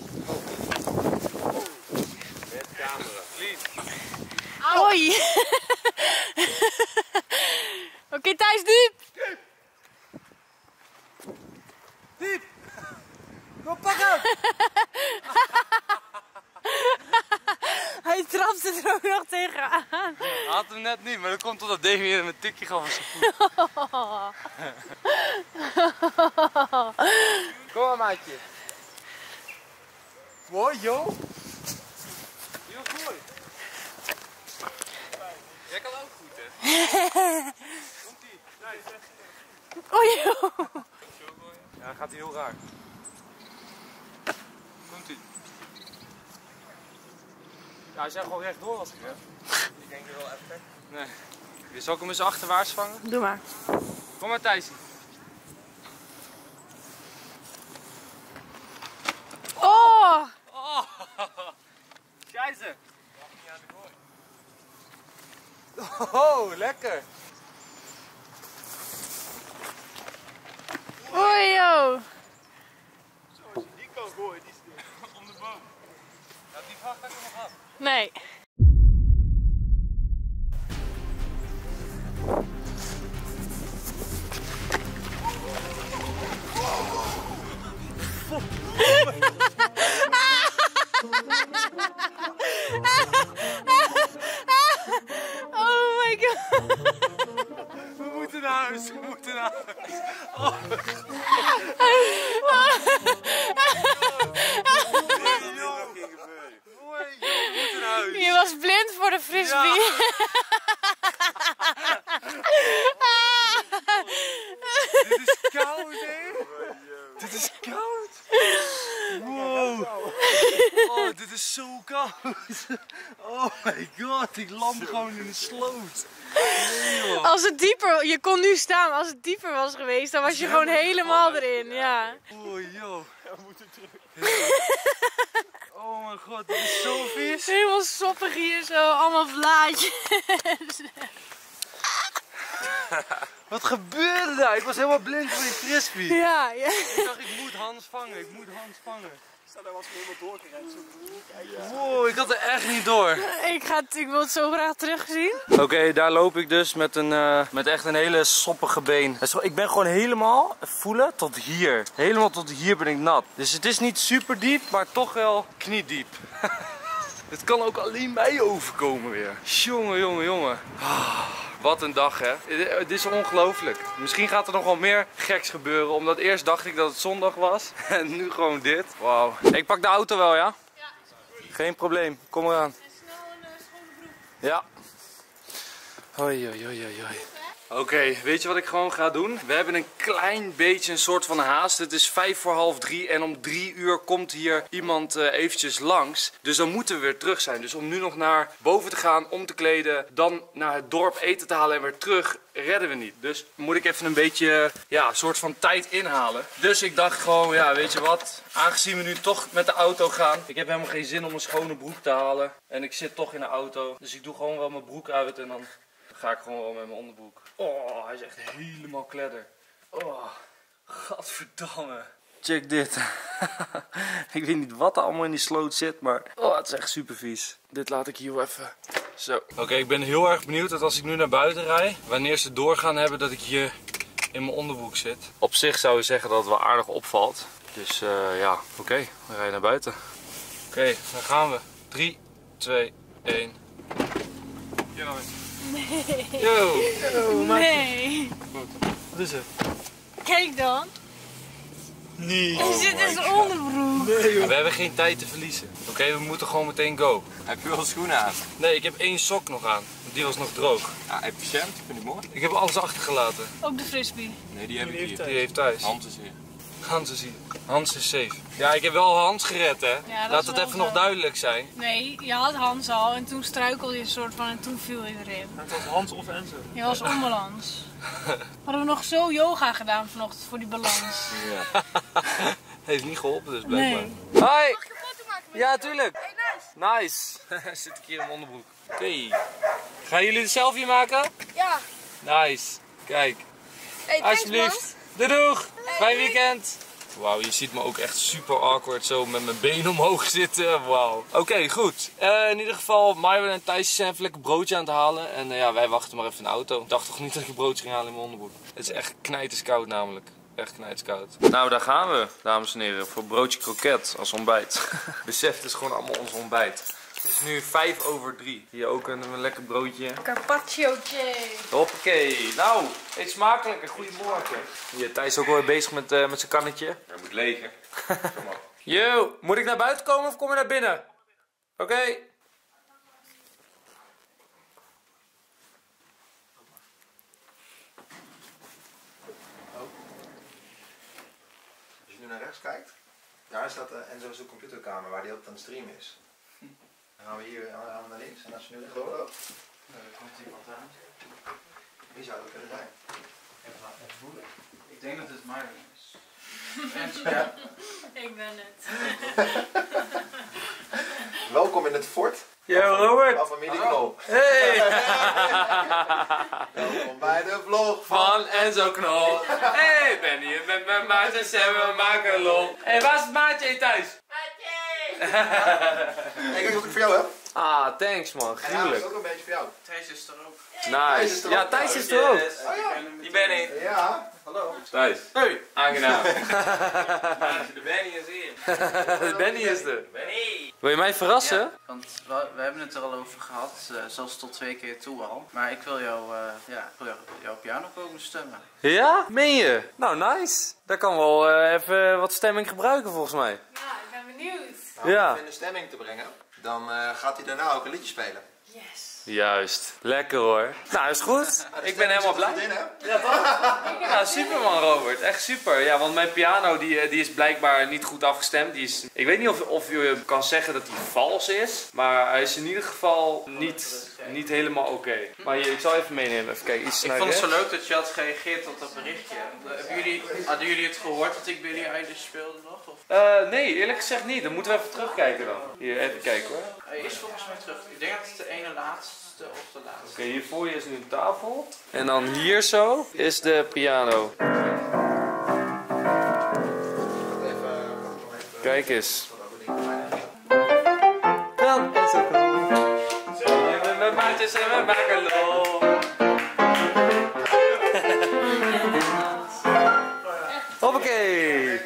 Met camera. Oei. Oké, Thijs, diep. Diep! Kom, pak hem! Hij trapte er ook nog tegenaan. Hij had hem net niet, maar dat komt omdat Damien hem een tikje gaf van zijn voet. Kom maar, maatje. Mooi, joh! Heel mooi. Jij kan ook goed, hè? Komt-ie. Nice. Oei, joh. Ja, dan gaat hij heel raar. Komt-ie. Ja, hij zei gewoon rechtdoor was gezegd. Ik denk er wel even. Nee. Zal ik hem eens achterwaarts vangen? Doe maar. Kom maar, Thijs. Oh. Scheisse. Oh, lekker. Oei, joh. Die kan gooien, die is om de boom. Ja, die vraag heb ik nog af. Nee. Oh my god. We moeten naar huis, we moeten naar huis. Oh. We moeten naar huis. Je was blind voor de frisbee. Dit is koud, hè? Dit is koud. Wow. Oh, dit is zo koud. Oh my god, ik land gewoon in de sloot. Nee, joh. Als het dieper, je kon nu staan, maar als het dieper was geweest, dan was je gewoon helemaal erin. Ja. Oh, joh. We moeten terug. Oh mijn god, dit is zo vies. Helemaal soppig hier zo, allemaal blaadjes. Wat gebeurde daar? Ik was helemaal blind voor die frisbee. Ja, ja. Ik dacht, ik moet Hans vangen, ik moet Hans vangen. Daar was ik helemaal doorgerend. Wow, ik had er echt niet door. Ik wil het zo graag terugzien. Oké, daar loop ik dus met echt een hele soppige been. Ik ben gewoon helemaal voelen tot hier. Helemaal tot hier ben ik nat. Dus het is niet super diep, maar toch wel kniediep. Het kan ook alleen mij overkomen weer. Jongen, jongen, jongen. Wat een dag, hè. Het is ongelooflijk. Misschien gaat er nog wel meer geks gebeuren. Omdat eerst dacht ik dat het zondag was. En nu gewoon dit. Wauw. Ik pak de auto wel, ja? Ja. Geen probleem. Kom eraan. En snel een schone broek. Ja. Hoi, hoi, hoi, hoi. Oké, weet je wat ik gewoon ga doen? We hebben een klein beetje een soort van haast. Het is 2:55 en om 3 uur komt hier iemand eventjes langs. Dus dan moeten we weer terug zijn. Dus om nu nog naar boven te gaan, om te kleden, dan naar het dorp eten te halen en weer terug, redden we niet. Dus moet ik even een beetje, ja, een soort van tijd inhalen. Dus ik dacht gewoon, ja, weet je wat? Aangezien we nu toch met de auto gaan. Ik heb helemaal geen zin om een schone broek te halen. En ik zit toch in de auto. Dus ik doe gewoon wel mijn broek uit en dan ga ik gewoon wel met mijn onderbroek. Oh, hij is echt helemaal kledder. Oh, gadverdamme. Check dit. Ik weet niet wat er allemaal in die sloot zit, maar oh, het is echt super vies. Dit laat ik hier wel even Zo. Oké, ik ben heel erg benieuwd dat als ik nu naar buiten rijd, wanneer ze door gaan hebben dat ik hier in mijn onderbroek zit. Op zich zou je zeggen dat het wel aardig opvalt. Dus ja, oké, we rijden naar buiten. Oké, dan gaan we. 3, 2, 1. Hier dan eens. Nee. Yo! Nee. Wat is het? Kijk dan. Nee. Er zit in zijn onderbroek. We hebben geen tijd te verliezen. Oké, we moeten gewoon meteen go. Heb je wel schoenen aan? Nee, ik heb 1 sok nog aan. Want die was nog droog. Ja, efficiënt, vind ik mooi. Ik heb alles achtergelaten. Ook de frisbee. Nee, die heb ik hier. Die heeft thuis. Hans is hier. Hans is safe. Ja, ik heb wel Hans gered, hè. dat Laat is het wel even nog zo. duidelijk zijn. Nee, je had Hans al en toen struikelde je een soort van en toen viel je erin. Het was Hans of Enzo. Je was onbalans. Hadden we nog zo yoga gedaan vanochtend voor die balans. Heeft niet geholpen dus blijkbaar. Nee. Hoi! Mag je een foto maken met Ja, tuurlijk. Hey, Nice. Zit ik hier in mijn onderbroek. Oké. Gaan jullie een selfie maken? Ja. Nice. Kijk. Hey, Alsjeblieft. Doei doeg. Fijn weekend. Wauw, je ziet me ook echt super awkward zo met mijn benen omhoog zitten. Wauw. Oké, goed. In ieder geval, Myron en Thijs zijn even lekker broodje aan het halen. En ja, wij wachten maar even in de auto. Ik dacht toch niet dat ik een broodje ging halen in mijn onderbroek. Het is echt knijterskoud namelijk. Echt knijterskoud. Nou, daar gaan we, dames en heren, voor broodje kroket als ontbijt. Besef, het is gewoon allemaal ons ontbijt. Het is nu 3:05. Hier ook een lekker broodje. Carpacciootje. Hoppakee. Nou, eet smakelijk en goedemorgen. Hier, Thijs is ook wel bezig met zijn kannetje. Hij moet legen. Kom maar. Yo, moet ik naar buiten komen of kom je naar binnen? Oké. Als je nu naar rechts kijkt, daar staat Enzo's computerkamer waar hij op aan het streamen is. Dan gaan we hier naar links en als je nu recht doorloopt, dan komt iemand aan. Wie zou dat kunnen zijn? Even voelen. Ik denk dat het Myron is. Ja. Ik ben het. Welkom in het fort Yo, Robert. van familie Knol. Hey. Welkom bij de vlog Van Enzo Knol. Hey, ben hier met mijn maatjes en we maken lol. Hey, waar is het maatje thuis? Hey, kijk wat ik voor jou heb. Ah, thanks man, En dat gruwelijk. is ook een beetje voor jou. Thijs is er ook. Nice. Ja, Thijs is er ook. Oh ja. Die ben ik. Ja, hallo. Thijs. Hey. Aangenaam. De Benny is hier. Benny is er. Benny. Wil je mij verrassen? Want we hebben het er al over gehad, zelfs tot 2 keer toe al. Maar ik wil jouw piano komen stemmen. Ja? Meen je? Nou, nice. Daar kan wel even wat stemming gebruiken volgens mij. Ja, ik ben benieuwd. Nou, Ja. om hem in de stemming te brengen, dan gaat hij daarna ook een liedje spelen. Yes. Juist. Lekker hoor. Nou, is goed. Ik ben helemaal blij. In, hè? Ja, toch? Ja, super man, Robert. Echt super. Ja, want mijn piano die is blijkbaar niet goed afgestemd. Ik weet niet of je kan zeggen dat hij vals is. Maar hij is in ieder geval niet helemaal oké. Maar hier, ik zal even meenemen. Even kijken, iets Ik naar vond het zo rechts. leuk dat je had gereageerd op dat berichtje. Hadden jullie het gehoord dat ik Billie Eilish speelde nog? Of? Nee, eerlijk gezegd niet. Dan moeten we even terugkijken dan. Hier, even kijken hoor. Hij is volgens mij terug. Ik denk dat het de ene laatste of de laatste. Oké, hier voor je is nu een tafel. En dan hier zo is de piano. Kijk eens. Dan is het goed. Met maatjes en we maken lol. Hoppakee.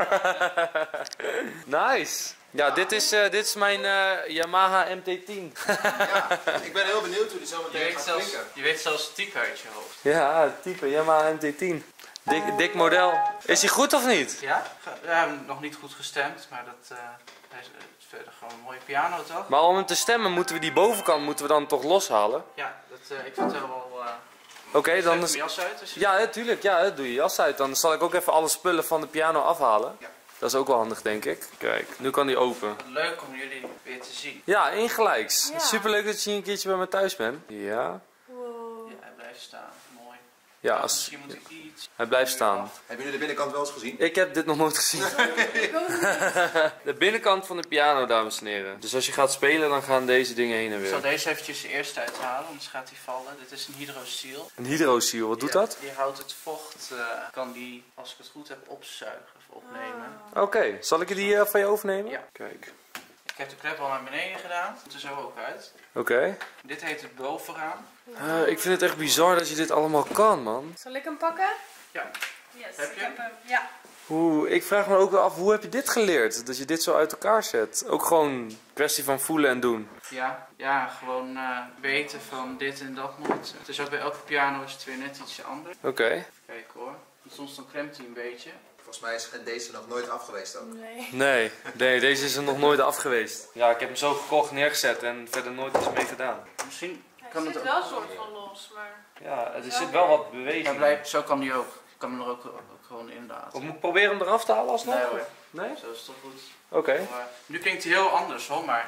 Nice. Ja, dit is mijn Yamaha MT-10. Ja, ik ben heel benieuwd hoe die zo Je meteen weet, gaat zelfs, klinken. je weet zelfs het type uit je hoofd. Ja, type Yamaha MT-10. Dik model. Is die goed of niet? Ja? We hebben hem nog niet goed gestemd, maar hij is verder gewoon een mooie piano toch? Maar om hem te stemmen moeten we die bovenkant dan toch loshalen. Ja, ik vind het wel... Oké, dan Zet is... mijn jas uit als je... Ja, natuurlijk. Ja, doe je jas uit. Dan zal ik ook even alle spullen van de piano afhalen. Ja. Dat is ook wel handig, denk ik. Kijk, nu kan die open. Leuk om jullie weer te zien. Ja, ingelijks. Ja. Superleuk dat je een keertje bij me thuis bent. Ja. Wow. Ja, hij blijft staan. Mooi. Ja, als... Misschien moet ik iets... hij blijft staan. Hebben jullie de binnenkant wel eens gezien? Ik heb dit nog nooit gezien. De binnenkant van de piano, dames en heren. Dus als je gaat spelen, dan gaan deze dingen heen en Ik zal weer. deze eventjes eerst uithalen, anders gaat hij vallen. Dit is een hydrostiel. Een hydroseal, wat doet dat? Die houdt het vocht, kan die, als ik het goed heb, opzuigen of opnemen. Oké, zal ik die van je overnemen? Ja. Kijk. Ik heb de klep al naar beneden gedaan. Het ziet er zo ook uit. Oké. Dit heet het bovenraam. Ik vind het echt bizar dat je dit allemaal kan, man. Zal ik hem pakken? Ja. Yes, Heb je? ik heb hem. Ja. Ik vraag me ook wel af, hoe heb je dit geleerd? Dat je dit zo uit elkaar zet? Ook gewoon kwestie van voelen en doen. Ja, gewoon weten van dit en dat moet. Het is ook bij elke piano is het weer net iets anders. Oké. Even kijken hoor. Soms dan klemt hij een beetje. Volgens mij is deze nog nooit af geweest ook. Nee. Nee, deze is er nog nooit af geweest. Ja, ik heb hem zo gekocht, neergezet en verder nooit iets mee gedaan. Misschien Hij kan het zit ook. wel een soort van los, maar... Ja, er zit wel wat beweging. Zo kan die ook. Ik kan hem er ook gewoon in laten. Of moet ik proberen hem eraf te halen alsnog? Nee hoor. Nee? Zo is het toch goed. Oké. Maar nu klinkt hij heel anders hoor, maar...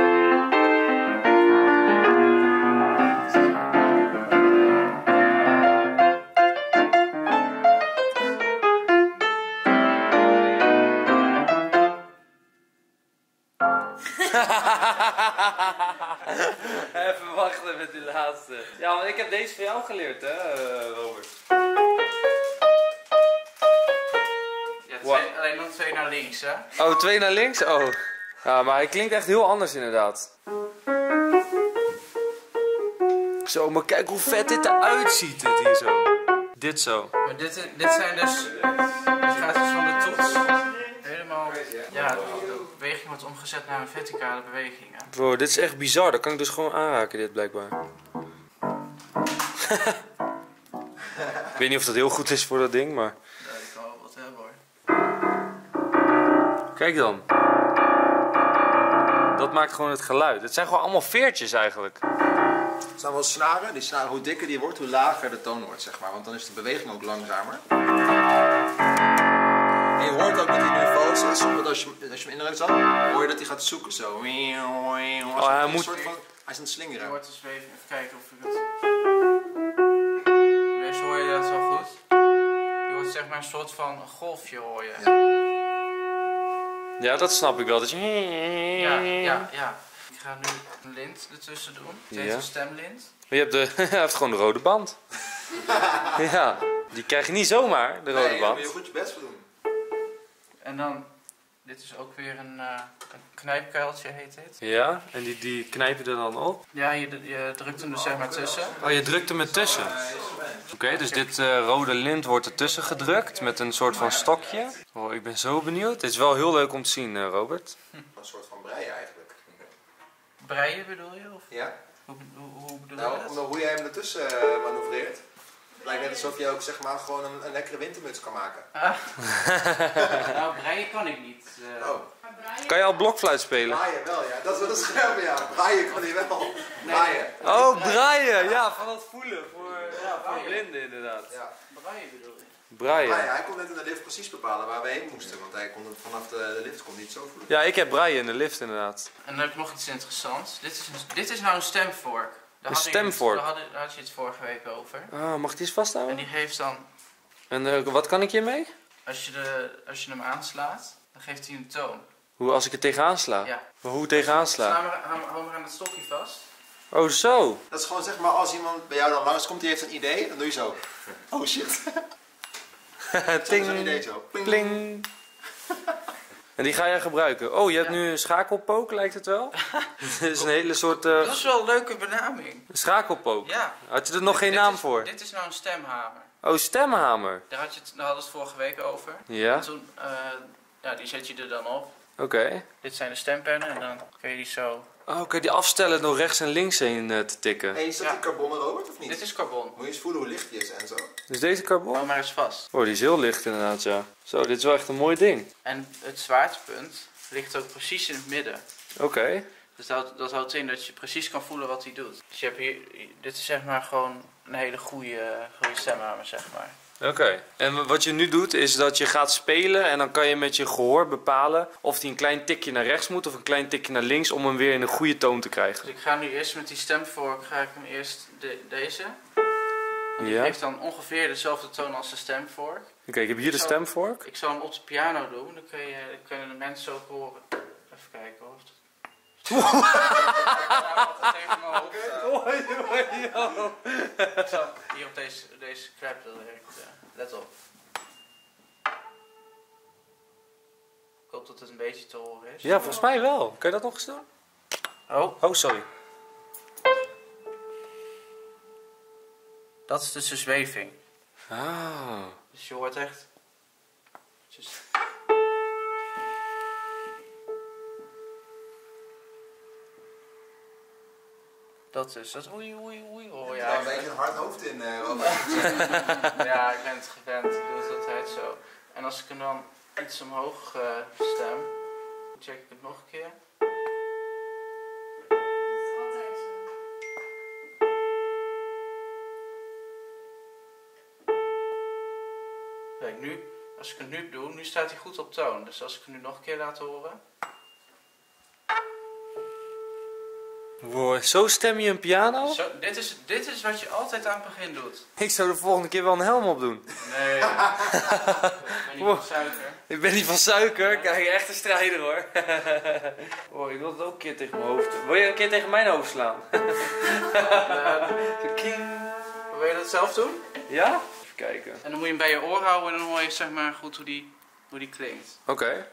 Even wachten met die laatste. Ja, want ik heb deze van jou geleerd, hè, Robert? Ja, alleen dan 2 naar links, hè? Oh, 2 naar links? Oh. Ja, maar hij klinkt echt heel anders inderdaad. Zo, maar kijk hoe vet dit eruit ziet, dit hier zo. Dit zo. Maar dit zijn dus... Het gaat dus van de toets helemaal... Ja, de beweging wordt omgezet naar een verticale beweging. Hè? Bro, dit is echt bizar. Dat kan ik dus gewoon aanraken, dit blijkbaar. Ik weet niet of dat heel goed is voor dat ding, maar... Ja, die kan wel wat hebben hoor. Kijk dan. Dat maakt gewoon het geluid. Het zijn gewoon allemaal veertjes eigenlijk. Het zijn wel snaren. Die snaren, hoe dikker die wordt, hoe lager de toon wordt, zeg maar. Want dan is de beweging ook langzamer. En je hoort ook dat hij niveaus is. Want als je hem indrukt dan, hoor je dat hij gaat zoeken zo. hij Hij moet... is aan het slingeren. Je hoort dus even kijken of ik het... Deze hoor je dat wel goed. Je hoort zeg maar een soort van golfje hoor je. Ja, dat snap ik wel. Dat je... Ja. Ik ga nu een lint ertussen doen. Het heet Ja. een stemlint. Je hebt hij heeft gewoon de rode band. Ja, die krijg je niet zomaar, de rode Nee, daar band. moet je goed je best voor doen. En dan, dit is ook weer een knijpkuiltje heet dit. Ja, en die knijp je er dan op. Ja, je drukt hem dus zeg maar tussen. Oh, je drukt hem ertussen. Oké, dus dit rode lint wordt ertussen gedrukt met een soort van stokje. Oh, ik ben zo benieuwd. Het is wel heel leuk om te zien, Robert. Een soort van breien eigenlijk. Breien bedoel je? Of Ja? hoe bedoel je Nou, dat? hoe jij hem ertussen manoeuvreert. Het lijkt net alsof je ook zeg maar gewoon een lekkere wintermuts kan maken. Nou, breien kan ik niet. Oh. Kan je al blokfluit spelen? Braaien wel, ja. Dat is wel een scherpe, ja. Braaien kan hij wel. Braaien. Oh, braaien! Ja, van het voelen. Voor blinden inderdaad. Ja. Breien bedoel je? Braaien. Hij kon net in de lift precies bepalen waar we heen moesten. Want hij kon het vanaf de lift kon niet zo voelen. Ja, ik heb braaien in de lift inderdaad. En dan heb ik nog iets interessants. Dit is nou een stemvork. Een stemvork? Daar had je het vorige week over. Ah, mag ik die eens En vasthouden? die geeft dan, En wat kan ik hiermee? als je hem aanslaat, dan geeft hij een toon. Hoe, als ik er tegenaan sla? Ja. Maar hoe tegenaan sla? Hou maar aan het stokje vast. Oh, zo. Dat is gewoon zeg maar als iemand bij jou dan langskomt die heeft een idee, dan doe je zo. Oh shit. Zo'n idee Ting. zo. Pling. En die ga jij gebruiken. Oh, je hebt nu een schakelpook, lijkt het wel? Dit is een hele soort Dat is wel een leuke benaming. schakelpook. Ja. Had je er nog geen naam voor? Dit is nou een stemhamer. Oh, stemhamer. Daar hadden we het vorige week over. Ja, En toen, die zet je er dan op. oké. Dit zijn de stempennen en dan kun je die zo... Oh, kan je die afstellen door rechts en links heen te tikken? Hey, is dat Ja. die carbonnen, Robert, of niet? Dit is carbon. Moet je eens voelen hoe licht die is en zo. Dus deze carbon? Hou maar eens vast. Oh, die is heel licht inderdaad, ja. Zo, dit is wel echt een mooi ding. En het zwaartepunt ligt ook precies in het midden. Oké. Dus dat houdt in dat je precies kan voelen wat hij doet. Dus je hebt hier, dit is zeg maar gewoon een hele goede stemhamer, zeg maar. Oké. En wat je nu doet is dat je gaat spelen en dan kan je met je gehoor bepalen of hij een klein tikje naar rechts moet of een klein tikje naar links om hem weer in een goede toon te krijgen. Dus ik ga nu eerst met die stemvork, ga ik hem eerst deze. Die Ja. heeft dan ongeveer dezelfde toon als de stemvork. Oké, ik heb hier de stemvork. Ik zal hem op de piano doen, dan kunnen de mensen ook horen. Even kijken hoor. Kijk nou wat er tegen mijn hoofd staat. Ik zal hier op deze crap direct, let op. hoop dat het een beetje te horen is. Ja, volgens mij wel. Kun je dat nog eens doen? Oh, sorry. Dat is dus de zweving. Ah. Dus je hoort echt... Dat dus, dat oei oei oei. Oh ja. Een beetje een hard hoofd in, Robert. Ja, ik ben het gewend. Ik doe het altijd zo. En als ik hem dan iets omhoog stem, check ik het nog een keer. Altijd zo. Kijk, nu, als ik het nu doe, nu staat hij goed op toon. Dus als ik hem nu nog een keer laat horen. Wow, zo stem je een piano? Zo, dit is wat je altijd aan het begin doet. Ik zou de volgende keer wel een helm op doen. Nee, ik ben niet van suiker. Ik ben niet van suiker. Kijk, echt een strijder hoor. Oh, ik wil het ook een keer tegen mijn hoofd. Wil je een keer tegen mijn hoofd slaan? Wil je dat zelf doen? Ja? Even kijken. En dan moet je hem bij je oor houden en dan hoor je zeg maar goed hoe die klinkt. Oké.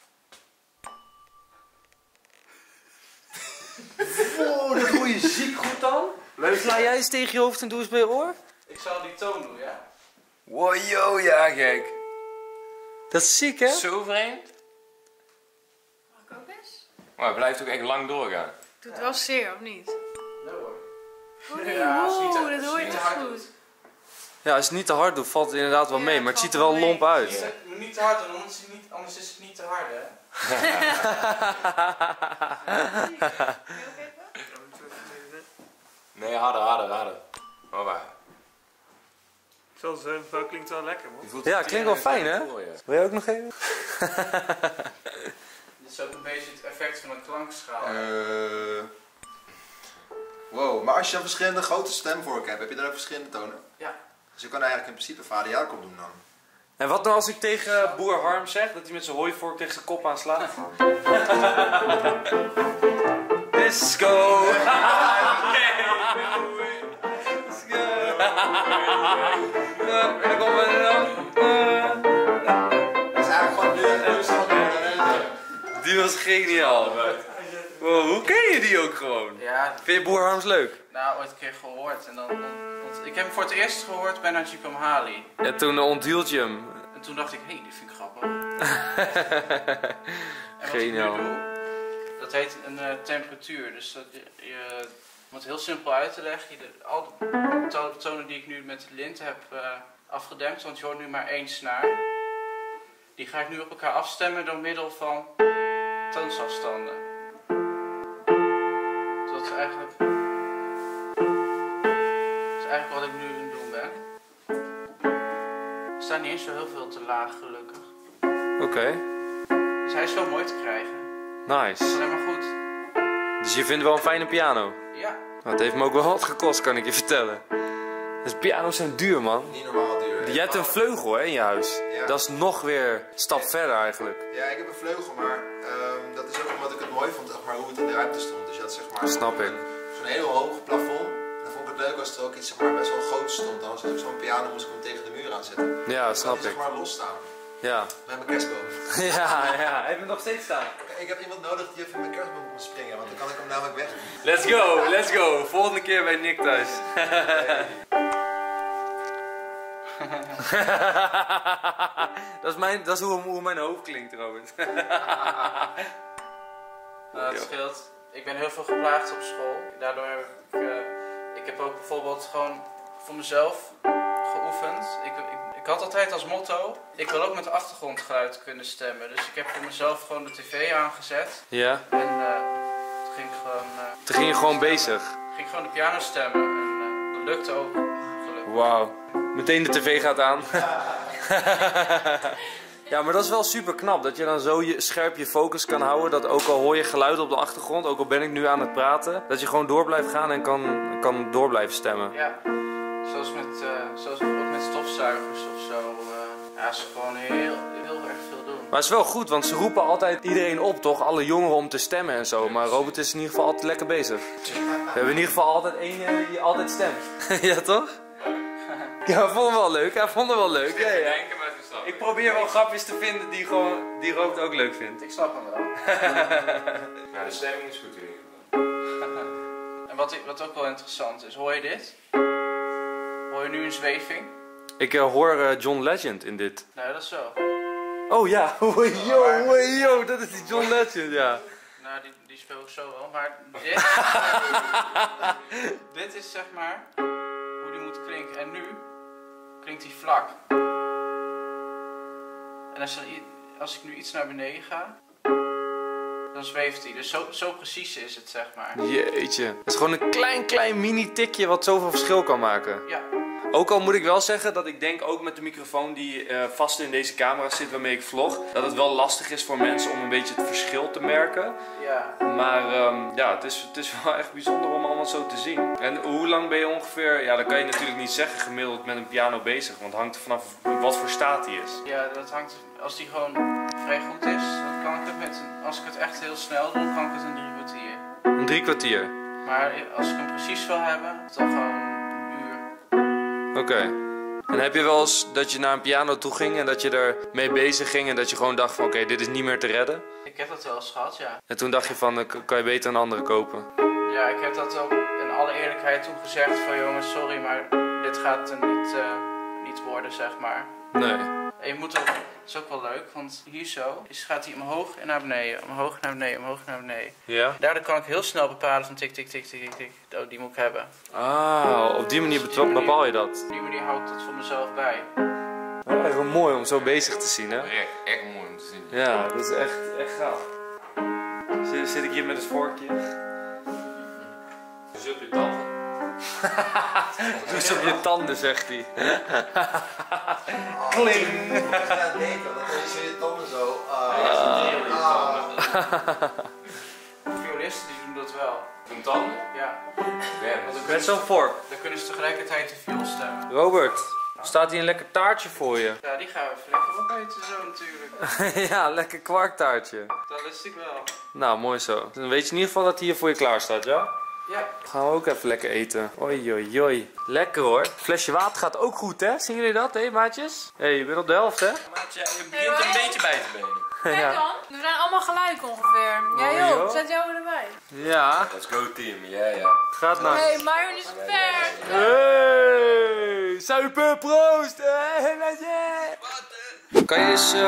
Oh, dat hoor je ziek goed dan. Sla jij eens tegen je hoofd en doe eens bij je oor? Ik zal die toon doen, ja? Wow, yo, ja gek. Dat is ziek hè? Zo vreemd. Mag ik ook eens? Maar het blijft ook echt lang doorgaan. Doet wel zeer, of niet? Nee hoor. Oh nee, Ja, als je niet te- wow, dat hoor je als je toch niet te hard goed. Ja, als je het niet te hard doet, valt het inderdaad wel Ja, mee. het Maar het valt ziet er wel wel mee. lomp uit. Je moet niet te hard doen, anders is het niet te hard hè. Nee, harder. Oh, waar. Zo, zo klinkt wel lekker, man. Je voelt Ja, het klinkt wel fijn, hè? voor je. Wil jij ook nog even? Dit is ook een beetje het effect van een klankschaal. Wow, maar als je een verschillende grote stemvorken hebt, heb je dan ook verschillende tonen? Ja. Dus je kan eigenlijk in principe Vader Jacob doen dan. En wat nou als ik tegen boer Harm zeg dat hij met zijn hooivork tegen zijn kop aanslaat? Disco! En dan komen we dan. Dat is eigenlijk gewoon nu Die was geniaal. Wow, hoe ken je die ook gewoon? Ja, Vind je boer Harms leuk? nou ooit een keer gehoord. En want ik heb hem voor het eerst gehoord bij Najib Amhali. Ja, toen onthield je hem. En toen dacht ik, hé, die vind ik grappig. En wat Geniaal. ik nu doe, dat heet een temperatuur. Dus dat om het heel simpel uit te leggen, al de tonen die ik nu met de lint heb afgedempt, want je hoort nu maar één snaar. Die ga ik nu op elkaar afstemmen door middel van toonsafstanden. Dat is eigenlijk wat ik nu aan het doen ben. Er staat niet eens zo heel veel te laag, gelukkig. Oké, Dus hij is wel mooi te krijgen. nice. Dat is alleen maar goed. Dus je vindt wel een fijne piano? Ja. Nou, het heeft me ook wel wat gekost, kan ik je vertellen. Dus piano's zijn duur, man. Niet normaal duur. Jij hebt een vleugel hè, in je huis. Ja. Dat is nog weer een stap verder eigenlijk. Ja, ik heb een vleugel, maar dat is ook omdat ik het mooi vond, zeg maar, hoe het in de ruimte stond. Dus je had zeg maar Snap ik. zo'n heel hoog plafond. En dan vond ik het leuk als er ook iets zeg maar, best wel groot stond. Dan was het ook zo'n piano, moest ik hem tegen de muur aanzetten. Ja, Dan snap kan hij ik. zeg maar los staan. Ja. Bij mijn kerstboom. Ja, hij heeft nog steeds staan. Ik heb iemand nodig die even in mijn kerstboom moet springen, want dan kan ik hem namelijk weg. Let's go. Volgende keer bij Nick thuis. dat is hoe mijn hoofd klinkt trouwens. Het scheelt. Ik ben heel veel geplaagd op school. Daardoor heb ik heb ook bijvoorbeeld gewoon voor mezelf geoefend. Ik had altijd als motto, ik wil ook met achtergrondgeluid kunnen stemmen. Dus ik heb voor mezelf gewoon de tv aangezet. Ja. En toen ging ik gewoon... Toen ging je gewoon bezig. ging gewoon de piano stemmen. En dat lukte ook. Gelukkig. Wauw. Meteen de tv gaat aan. Ja, maar dat is wel super knap. Dat je dan zo scherp je focus kan houden. Dat ook al hoor je geluid op de achtergrond, ook al ben ik nu aan het praten. Dat je gewoon door blijft gaan en kan door blijven stemmen. Ja, zoals ook met stofzuigers of zo. Ja, ze gewoon heel erg veel doen. Maar het is wel goed, want ze roepen altijd iedereen op, toch? Alle jongeren om te stemmen en zo. Maar Robert is in ieder geval altijd lekker bezig. We hebben in ieder geval altijd één die altijd stemt. Ja, toch? Ja, ik vond hem wel leuk. Hij vond het wel leuk. Ja, ja. Denken met z'n Ik probeer wel grapjes te vinden die Robert ook leuk vindt. Ik snap hem wel. Ja, de stemming is goed in ieder geval. En wat ook wel interessant is, hoor je dit? Hoor je nu een zweving? Ik hoor John Legend in dit. Nee, dat is zo. Oh ja, yo, dat is die John Legend, ja. Nou, die speel ik zo wel, maar dit is zeg maar hoe die moet klinken. En nu klinkt die vlak. En als ik nu iets naar beneden ga, dan zweeft hij. Dus zo precies is het, zeg maar. Jeetje. Het is gewoon een klein mini tikje wat zoveel verschil kan maken. Ja. Ook al moet ik wel zeggen dat ik denk ook met de microfoon die vast in deze camera zit waarmee ik vlog, dat het wel lastig is voor mensen om een beetje het verschil te merken. Ja. Maar ja, het is wel echt bijzonder om allemaal zo te zien. En hoe lang ben je ongeveer, ja dat kan je natuurlijk niet zeggen, gemiddeld met een piano bezig, want het hangt er vanaf wat voor staat die is. Ja, dat hangt, als die gewoon vrij goed is, dan kan ik het als ik het echt heel snel doe, kan ik het in 3 kwartier. Een 3 kwartier? Maar als ik hem precies wil hebben, dan gewoon een uur. Oké. En heb je wel eens dat je naar een piano toe ging en dat je er mee bezig ging en dat je gewoon dacht van oké, dit is niet meer te redden? Ik heb dat wel eens gehad, ja. En toen dacht je van, kan je beter een andere kopen? Ja, ik heb dat ook in alle eerlijkheid toen gezegd van jongens, sorry, maar dit gaat er niet worden, zeg maar. Nee. En je moet ook, dat is ook wel leuk, want hier zo gaat hij omhoog en naar beneden, omhoog naar beneden, omhoog naar beneden. Ja? Daardoor kan ik heel snel bepalen van tik, tik, tik, tik, tik, oh, die moet ik hebben. Ah, op die manier bepaal je dat. Op die manier hou ik dat voor mezelf bij. Oh, echt wel mooi om zo bezig te zien, hè? Echt mooi om te zien. Ja, dat is echt gaaf. Zit ik hier met een vorkje? Dus op je tanden. Doe eens op je tanden, zegt hij. Kling! Ik ga het weten, dan is je tanden zo. Violisten die doen dat wel. Hun tanden? Ja. Met zo'n vork. Dan kunnen ze tegelijkertijd de viool stemmen. Robert, staat hier een lekker taartje voor je? Ja, die gaan we even lekker opeten zo natuurlijk. Ja, lekker kwarktaartje. Dat wist ik wel. Nou, mooi zo. Dan weet je in ieder geval dat hij hier voor je klaar staat, ja? Ja. Gaan we ook even lekker eten. Oei, oei, oei. Lekker hoor. Flesje water gaat ook goed, hè? Zien jullie dat, hè, maatjes? Hé, je bent op de helft, hè? Maatje, je begint er een beetje bij te benen. Kijk dan, we zijn allemaal gelijk ongeveer. Ja joh. joh, zet jou erbij. Ja. Let's go team, ja. Gaat nou. Hey, Myron is ver. Hey, super proost! Hey, maatje! Kan je eens...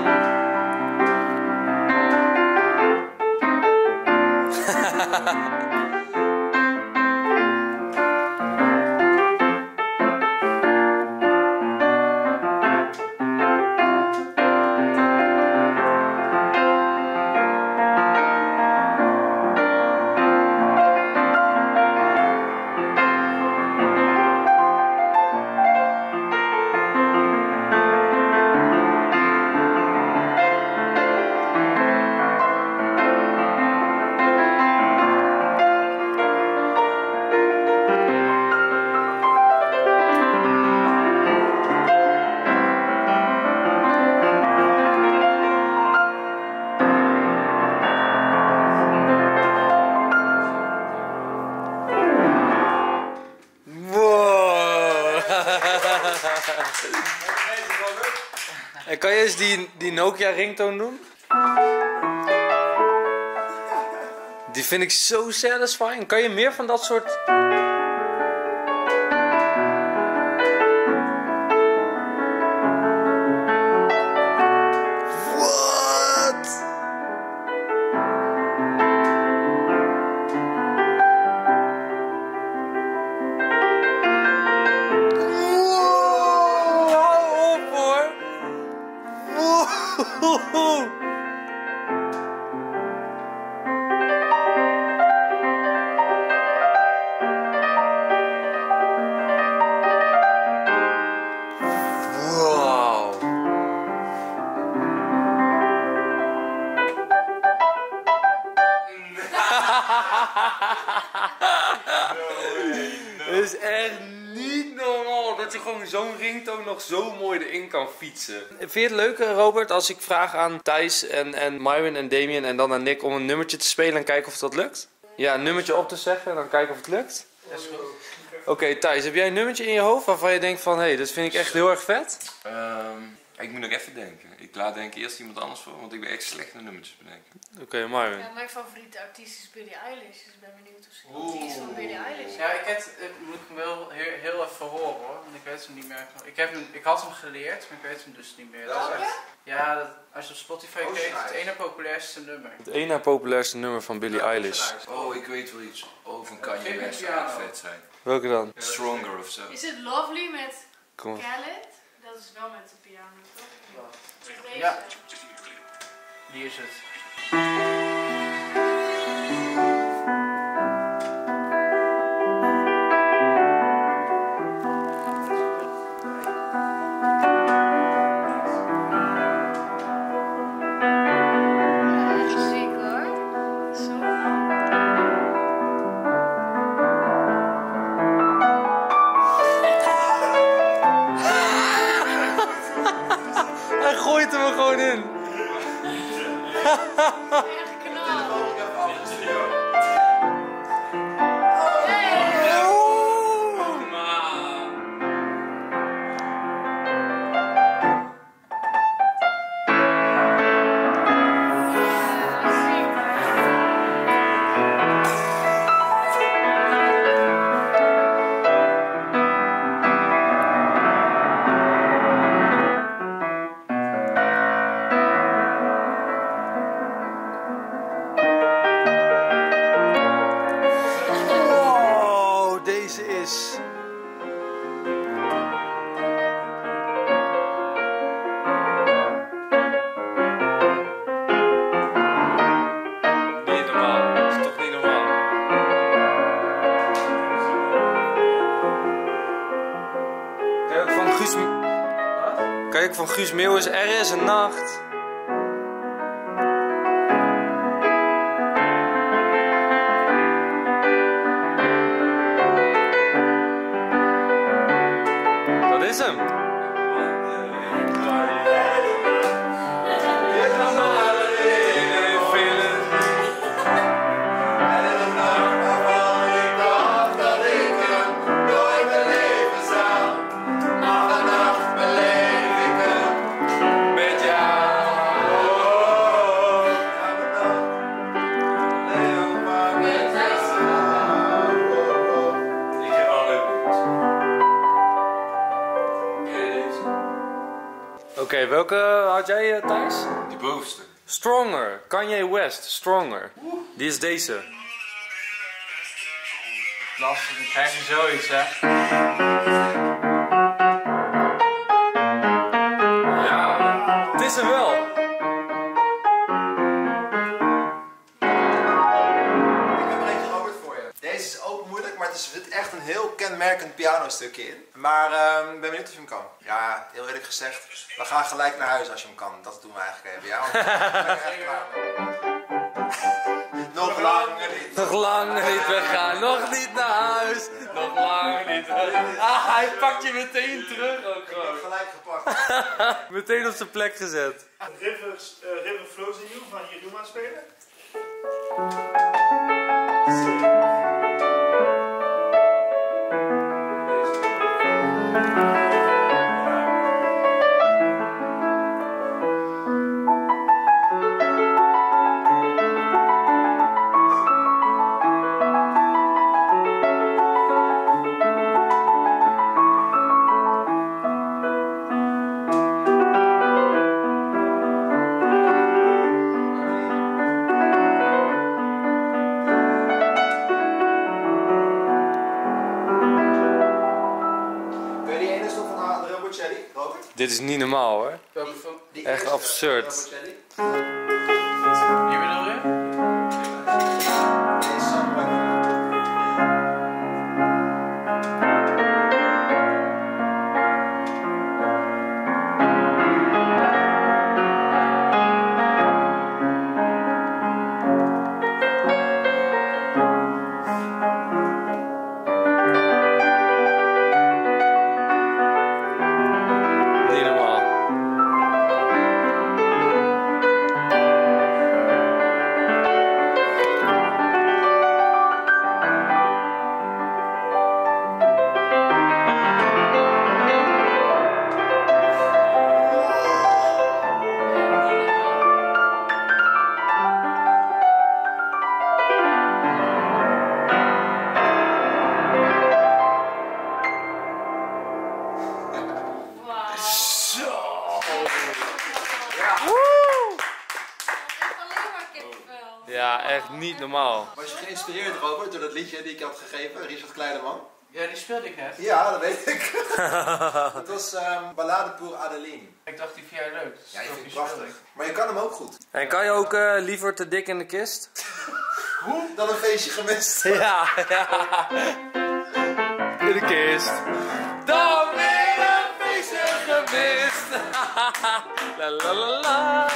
En kan je eens die Nokia ringtone doen? Die vind ik zo satisfying. Kan je meer van dat soort... What? Het is echt niet normaal dat je gewoon zo'n ringtoon nog zo mooi erin kan fietsen. Vind je het leuk, Robert, als ik vraag aan Thijs en Myron en Damien en dan aan Nick om een nummertje te spelen en kijken of dat lukt? Ja, een nummertje op te zeggen en dan kijken of het lukt? Dat is goed. Oké, Thijs, heb jij een nummertje in je hoofd waarvan je denkt van, hé, dit vind ik echt heel erg vet? Ik moet nog even denken. Ik laat denk eerst iemand anders voor, want ik ben echt slecht met nummertjes bedenken. Oké, Marvin. Ja, mijn favoriete artiest is Billie Eilish, dus ik ben benieuwd of ze die is van Billie Eilish. Ja, ik moet hem wel heel even horen hoor, want ik weet hem niet meer. Ik had hem geleerd, maar ik weet hem dus niet meer. Dat is echt, ja, als je op Spotify kijkt, het ene populairste nummer. Het één na populairste nummer van Billie Eilish. Oh, ik weet wel iets. Oh, van Kanye West zou echt vet zijn. Welke dan? Stronger of zo. Is het Lovely met Kom op. Khaled? Dat is wel met de piano, toch? Deze. Ja. Hier is het. Hij gooit hem er gewoon in. Echt knal. Hey. Wow, deze is... Niet normaal, dat is toch niet normaal. Kijk van Guus... Kijk van Guus Meeuwis, er is een nacht. Dat is hem. Met Oké, welke had jij Thijs? die bovenste. Stronger, Kanye West, Stronger. Die is deze. Lastig, dan krijg je zoiets hè. Ja, het is hem wel. Ik heb er eentje, Robert, voor je. Deze is ook moeilijk, maar er zit echt een heel kenmerkend pianostukje in. Maar ik ben benieuwd of je hem kan. Ja, heel eerlijk gezegd, we gaan gelijk naar huis als je hem kan. Dat doen we eigenlijk even. Ja, want ik ben er echt klaar mee. Nog langer niet. Nog lang niet, we gaan nog niet naar huis. Nog lang niet. Ah, hij pakt je meteen terug ook Ik gewoon. heb gelijk gepakt. Meteen op zijn plek gezet. River Flows in You van Jeroen aan spelen. Kun je die ene stuk van Andrea Bocelli, Robert? Dit is niet normaal hoor. Die Echt eerste absurd. Andrea Bocelli. Hier bedoel je? Deze song. Niet normaal. Ja, echt niet normaal. Was je geïnspireerd, Robert, door dat liedje die ik had gegeven, Richard Kleiderman? Ja, die speelde ik net. Ja, dat weet ik. Het was Ballade pour Adeline. Ik dacht die vind jij leuk. Dus Ja, je dat vindt die het speelde prachtig. Maar je kan hem ook goed. En kan je ook liever te dik in de kist? Dan een feestje gemist. Ja, ja. In de kist. Dan weer een feestje gemist. La la la la.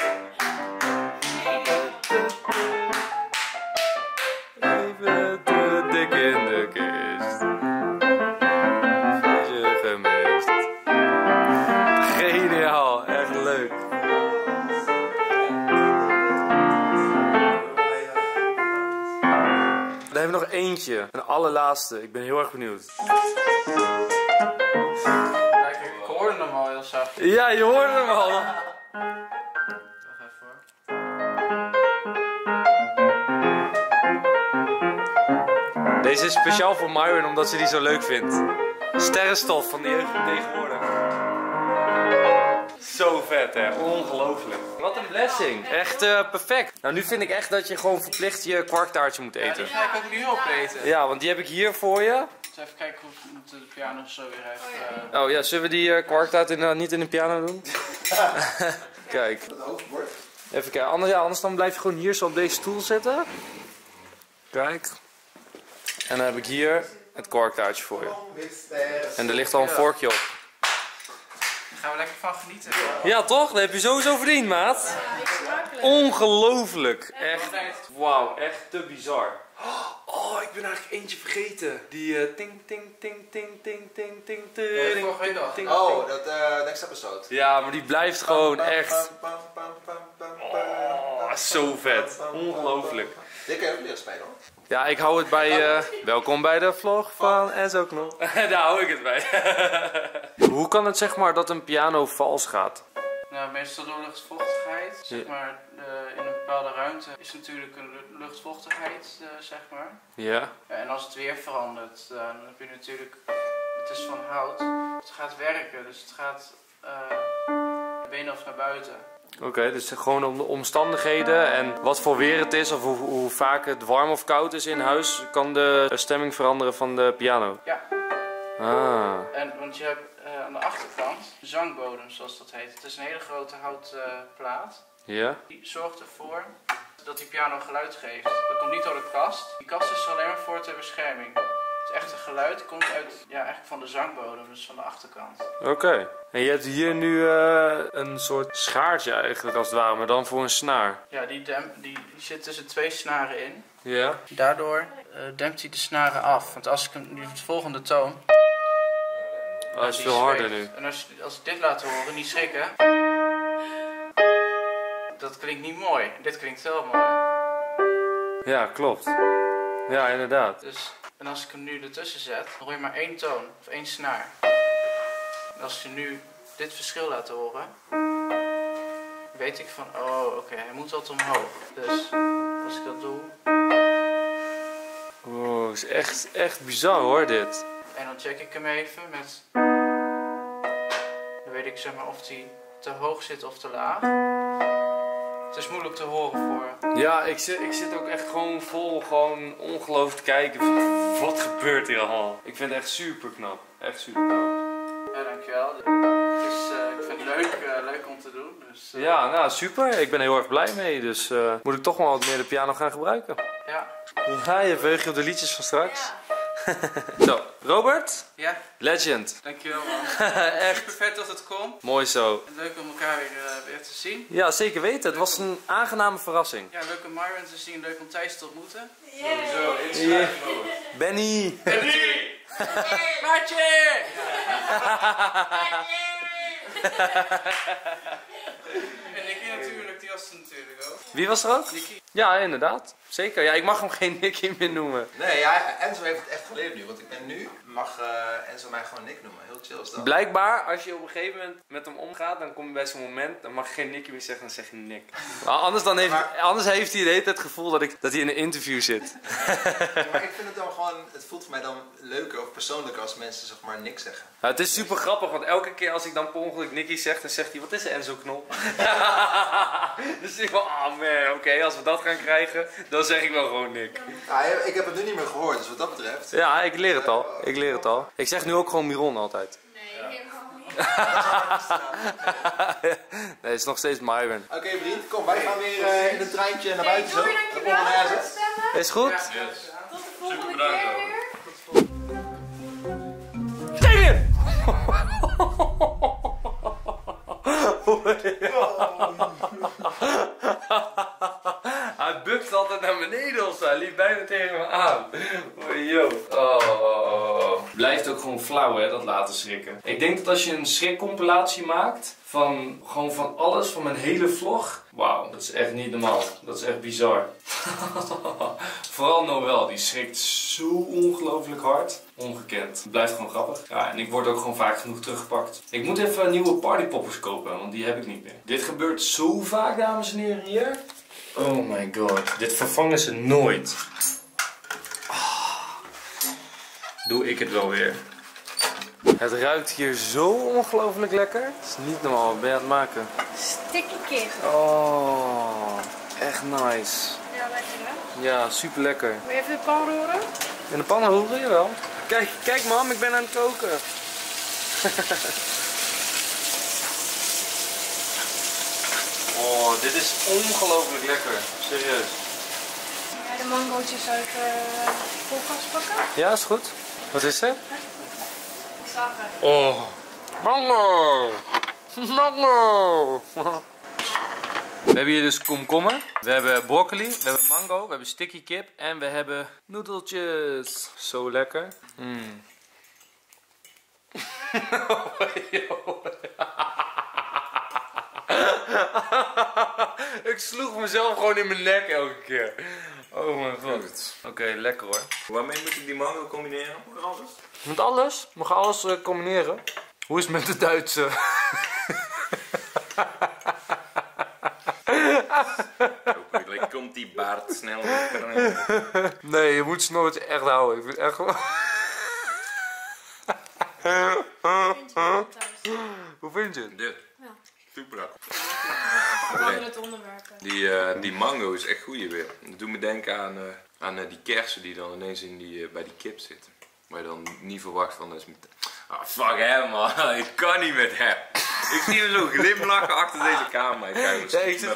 Even te dik in de kist. Feestje gemist. Geniaal, echt leuk. Dan hebben we nog eentje. Een allerlaatste. Ik ben heel erg benieuwd. Lekker, ik hoorde hem al heel zacht. Ja, je hoorde hem al. Wacht even hoor. Deze is speciaal voor Myron omdat ze die zo leuk vindt. Sterrenstof van de jeugd van tegenwoordig. Zo vet hè, ongelooflijk. Wat een blessing. Echt perfect. Nou, nu vind ik echt dat je gewoon verplicht je kwarktaartje moet Ja, eten. die ga ik ook nu opeten. Ja, want die heb ik hier voor je. Dus even kijken hoe de piano zo weer heeft. Oh ja, zullen we die kwarktaart niet in de piano doen? Kijk. Het hoofdbord. Even kijken, anders dan blijf je gewoon hier zo op deze stoel zitten. Kijk. En dan heb ik hier het kwarktaartje voor je. En er ligt al een vorkje op. Daar gaan we lekker van genieten. Ja toch? Dat heb je sowieso verdiend, maat. Ongelooflijk. Echt. Wauw, echt te bizar. Oh, ik ben eigenlijk eentje vergeten. Die ting ting ting ting ting ting ting ting vorige week al. ting. Oh, dat next episode. Ja, maar die blijft gewoon echt Oh, zo vet. Ongelooflijk. Dit kan je ook leren spelen hoor. Ja, ik hou het bij welkom bij de vlog van Enzo Knol. Daar hou ik het bij. Hoe kan het zeg maar dat een piano vals gaat? Nou, meestal door luchtvochtigheid. Zeg maar, in een bepaalde ruimte is natuurlijk een luchtvochtigheid, zeg maar. Ja. En als het weer verandert, dan heb je natuurlijk, het is van hout, het gaat werken, dus het gaat naar binnen of naar buiten. Oké, dus gewoon om de omstandigheden en wat voor weer het is of hoe vaak het warm of koud is in huis, kan de stemming veranderen van de piano. Ja. Ah. En, want je hebt aan de achterkant zangbodem, zoals dat heet. Het is een hele grote houtplaat. Ja. Die zorgt ervoor dat die piano geluid geeft. Dat komt niet door de kast. Die kast is er alleen maar voor ter bescherming. Het echte geluid komt uit, ja, eigenlijk van de zangbodem, dus van de achterkant. Oké. En je hebt hier nu een soort schaartje eigenlijk als het ware, maar dan voor een snaar. Ja, die zit tussen twee snaren in. Ja. Daardoor dempt hij de snaren af. Want als ik hem nu de volgende toon... Oh, dat is die veel harder zweeft. nu. En als ik dit laat horen, niet schrikken. Dat klinkt niet mooi. Dit klinkt wel mooi. Ja, klopt. Ja, inderdaad. Dus, en als ik hem nu ertussen zet, dan hoor je maar één toon of één snaar. En als je nu dit verschil laat horen, weet ik van, oh oké, hij moet wat omhoog. Dus als ik dat doe... Wow, is echt bizar hoor dit. En dan check ik hem even met... Dan weet ik zeg maar of hij te hoog zit of te laag. Het is moeilijk te horen voor... Ja, ik zit ook echt gewoon vol gewoon ongelooflijk te kijken. Wat gebeurt hier allemaal? Ik vind het echt super knap. Echt super knap. Ja, dankjewel. Ik vind het leuk om te doen. Dus, Ja, nou super. Ik ben heel erg blij mee. Dus moet ik toch wel wat meer de piano gaan gebruiken. Ja. Ja, je verheugt je op de liedjes van straks. Zo, Robert? Ja, Legend. dankjewel man. Echt. Super vet dat het kon. Mooi zo. En leuk om elkaar weer te zien. Ja, zeker weten. Het was een aangename verrassing. Ja, leuk om Myron te zien. Leuk om Thijs te ontmoeten. Yeah. Benny. Maatje! En Nicky natuurlijk, die was er natuurlijk ook. Wie was er ook? Nicky. Ja, inderdaad. Zeker. Ja, ik mag hem geen Nicky meer noemen. Nee, ja, Enzo heeft het echt geleerd nu. Want ik ben nu, mag Enzo mij gewoon Nick noemen. Heel chill is dat. Blijkbaar, als je op een gegeven moment met hem omgaat, dan kom je bij zo'n moment, dan mag je geen Nicky meer zeggen, dan zeg je Nick. Maar anders heeft hij de hele tijd het gevoel dat hij in een interview zit. Ja, maar ik vind het dan gewoon, het voelt voor mij dan leuker of persoonlijker als mensen zeg maar Nick zeggen. Ja, het is super grappig, want elke keer als ik dan per ongeluk Nicky zeg, dan zegt hij, wat is er Enzo Knol? Dus ik van, oh man, oké, als we dat gaan krijgen, dan zeg ik wel gewoon Nick. Ja, ik heb het nu niet meer gehoord, dus wat dat betreft. Ja, ik leer het al. Ik zeg nu ook gewoon Miron altijd. Nee, helemaal niet. Nee, het is nog steeds Myron. Oké vriend, kom, wij gaan weer in het treintje naar buiten zo. Doei, dankjewel voor het stemmen. Is goed? Yes. Tot de volgende keer weer. Tegen! Hij bukt altijd naar beneden of zo. Hij liep bijna tegen me aan. Blijft ook gewoon flauw, hè, dat laten schrikken. Ik denk dat als je een schrikcompilatie maakt van gewoon van alles, van mijn hele vlog. Wauw, dat is echt niet normaal. Dat is echt bizar. Vooral Noël, die schrikt zo ongelooflijk hard. Ongekend. Het blijft gewoon grappig. Ja, en ik word ook gewoon vaak genoeg teruggepakt. Ik moet even nieuwe partypoppers kopen, want die heb ik niet meer. Dit gebeurt zo vaak, dames en heren, hier. Oh my god. Dit vervangen ze nooit. Doe ik het wel weer. Het ruikt hier zo ongelooflijk lekker. Het is niet normaal. Wat ben je aan het maken? Sticky kid. Oh, echt nice. Ja, lekker hè? Ja, super lekker. Wil je even de pan roeren? In de pannen roeren je wel. Kijk mam, ik ben aan het koken. Oh, dit is ongelooflijk lekker. Serieus. Ja, de mangootjes uit de koelkast pakken. Ja, is goed. Wat is er? Ik zag het. Oh, mango! Mango! We hebben hier dus komkommer, we hebben broccoli, we hebben mango, we hebben sticky kip en we hebben noedeltjes. Zo lekker. Ik sloeg mezelf gewoon in mijn nek elke keer. Oh mijn god. Oké, lekker hoor. Waarmee moet ik die mango combineren? Alles? Met alles? We gaan alles combineren. Hoe is het met de Duitse? Hopelijk komt die baard snel. Nee, je moet Snorretje echt houden. Ik vind het echt gewoon... Hoe vind je het? Dit. Ja. Super lekker. Andere het onderwerpen. Die mango is echt goeie weer. Dat doet me denken aan die kersen die dan ineens bij die kip zitten. Waar je dan niet verwacht van, dat is met... Ah, fuck hem man, ik kan niet met hem. Ik zie hem zo glimlachen achter deze camera. Ik zit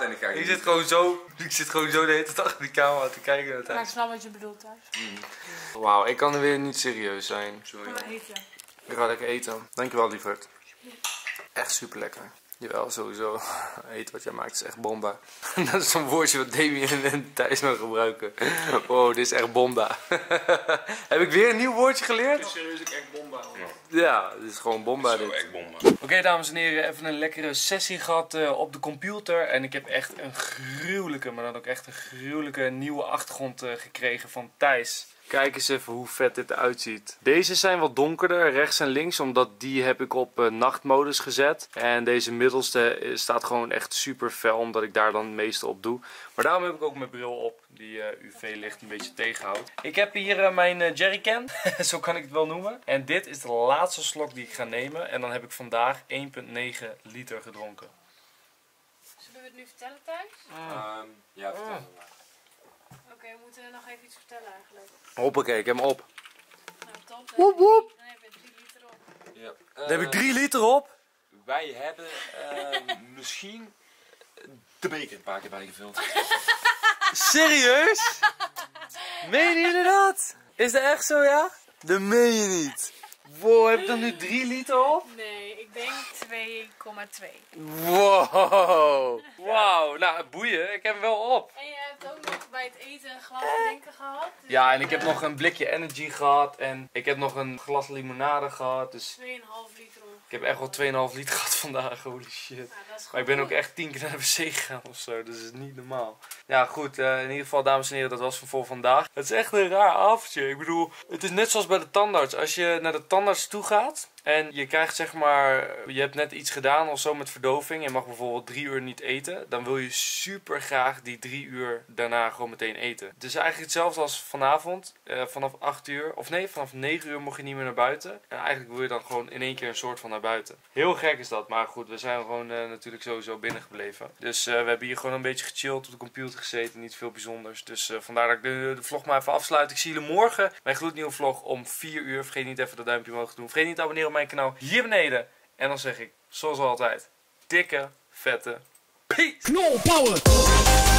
gewoon zo de hele tijd achter die camera te kijken. Maar ik snap wat je bedoelt thuis. Wauw, ik kan er weer niet serieus zijn. Sorry. Ga maar eten. Ik ga lekker eten. Dankjewel lieverd. Echt super lekker. Jawel, sowieso. Eten wat jij maakt is echt bomba. Dat is zo'n woordje wat Damien en Thijs nog gebruiken. Wow, dit is echt bomba. Heb ik weer een nieuw woordje geleerd? Serieus, ik echt bomba. Ja, dit is gewoon bomba Zo, dit. echt bomba. Oké, dames en heren, even een lekkere sessie gehad op de computer. En ik heb echt een gruwelijke, maar dan ook echt een gruwelijke nieuwe achtergrond gekregen van Thijs. Kijk eens even hoe vet dit eruit ziet. Deze zijn wat donkerder, rechts en links, omdat die heb ik op nachtmodus gezet. En deze middelste staat gewoon echt super fel, omdat ik daar dan het meeste op doe. Maar daarom heb ik ook mijn bril op, die UV-licht een beetje tegenhoudt. Ik heb hier mijn jerrycan, zo kan ik het wel noemen. En dit is de laatste slok die ik ga nemen. En dan heb ik vandaag 1,9 liter gedronken. Zullen we het nu vertellen thuis? Ja, vertel me maar. Oké, we moeten nog even iets vertellen eigenlijk. Hoppakee, ik heb hem op. Nou, top. Woep woep. Dan heb je 3 liter op. Ja. Dan heb ik 3 liter op. Wij hebben misschien de beker een paar keer bijgevuld. Serieus? Meen jullie dat? Is dat echt zo, ja? Dat meen je niet. Wow, heb ik dan nu 3 liter op? Nee, ik denk 2,2. Wow. Wauw, nou boeien, ik heb hem wel op. En je hebt ook nog bij het eten een glas drinken gehad. Dus Ja, en ik heb nog een blikje energy gehad en ik heb nog een glas limonade gehad, dus... 2,5 liter ongeveer. Ik heb echt wel 2,5 liter gehad vandaag, holy shit. Nou, Maar ik ben ook echt 10 keer naar de wc gegaan of zo, dus dat is niet normaal. Ja goed, in ieder geval dames en heren, dat was voor vandaag. Het is echt een raar avondje. Ik bedoel, het is net zoals bij de tandarts. Als je naar de tandarts toe gaat en je krijgt zeg maar, je hebt net iets gedaan of zo met verdoving. Je mag bijvoorbeeld 3 uur niet eten. Dan wil je super graag die 3 uur daarna gewoon meteen eten. Het is eigenlijk hetzelfde als vanavond. Vanaf 8 uur, of nee, vanaf 9 uur mocht je niet meer naar buiten. En eigenlijk wil je dan gewoon in één keer een soort van naar buiten. Heel gek is dat, maar goed, we zijn gewoon natuurlijk sowieso binnengebleven. Dus we hebben hier gewoon een beetje gechilled, op de computer gezeten, niet veel bijzonders. Dus vandaar dat ik de vlog maar even afsluit. Ik zie jullie morgen bij een gloednieuwe vlog om 4 uur. Vergeet niet even dat duimpje omhoog te doen. Vergeet niet te abonneren op mijn kanaal hier beneden. En dan zeg ik, zoals altijd, dikke, vette peace. Knol power!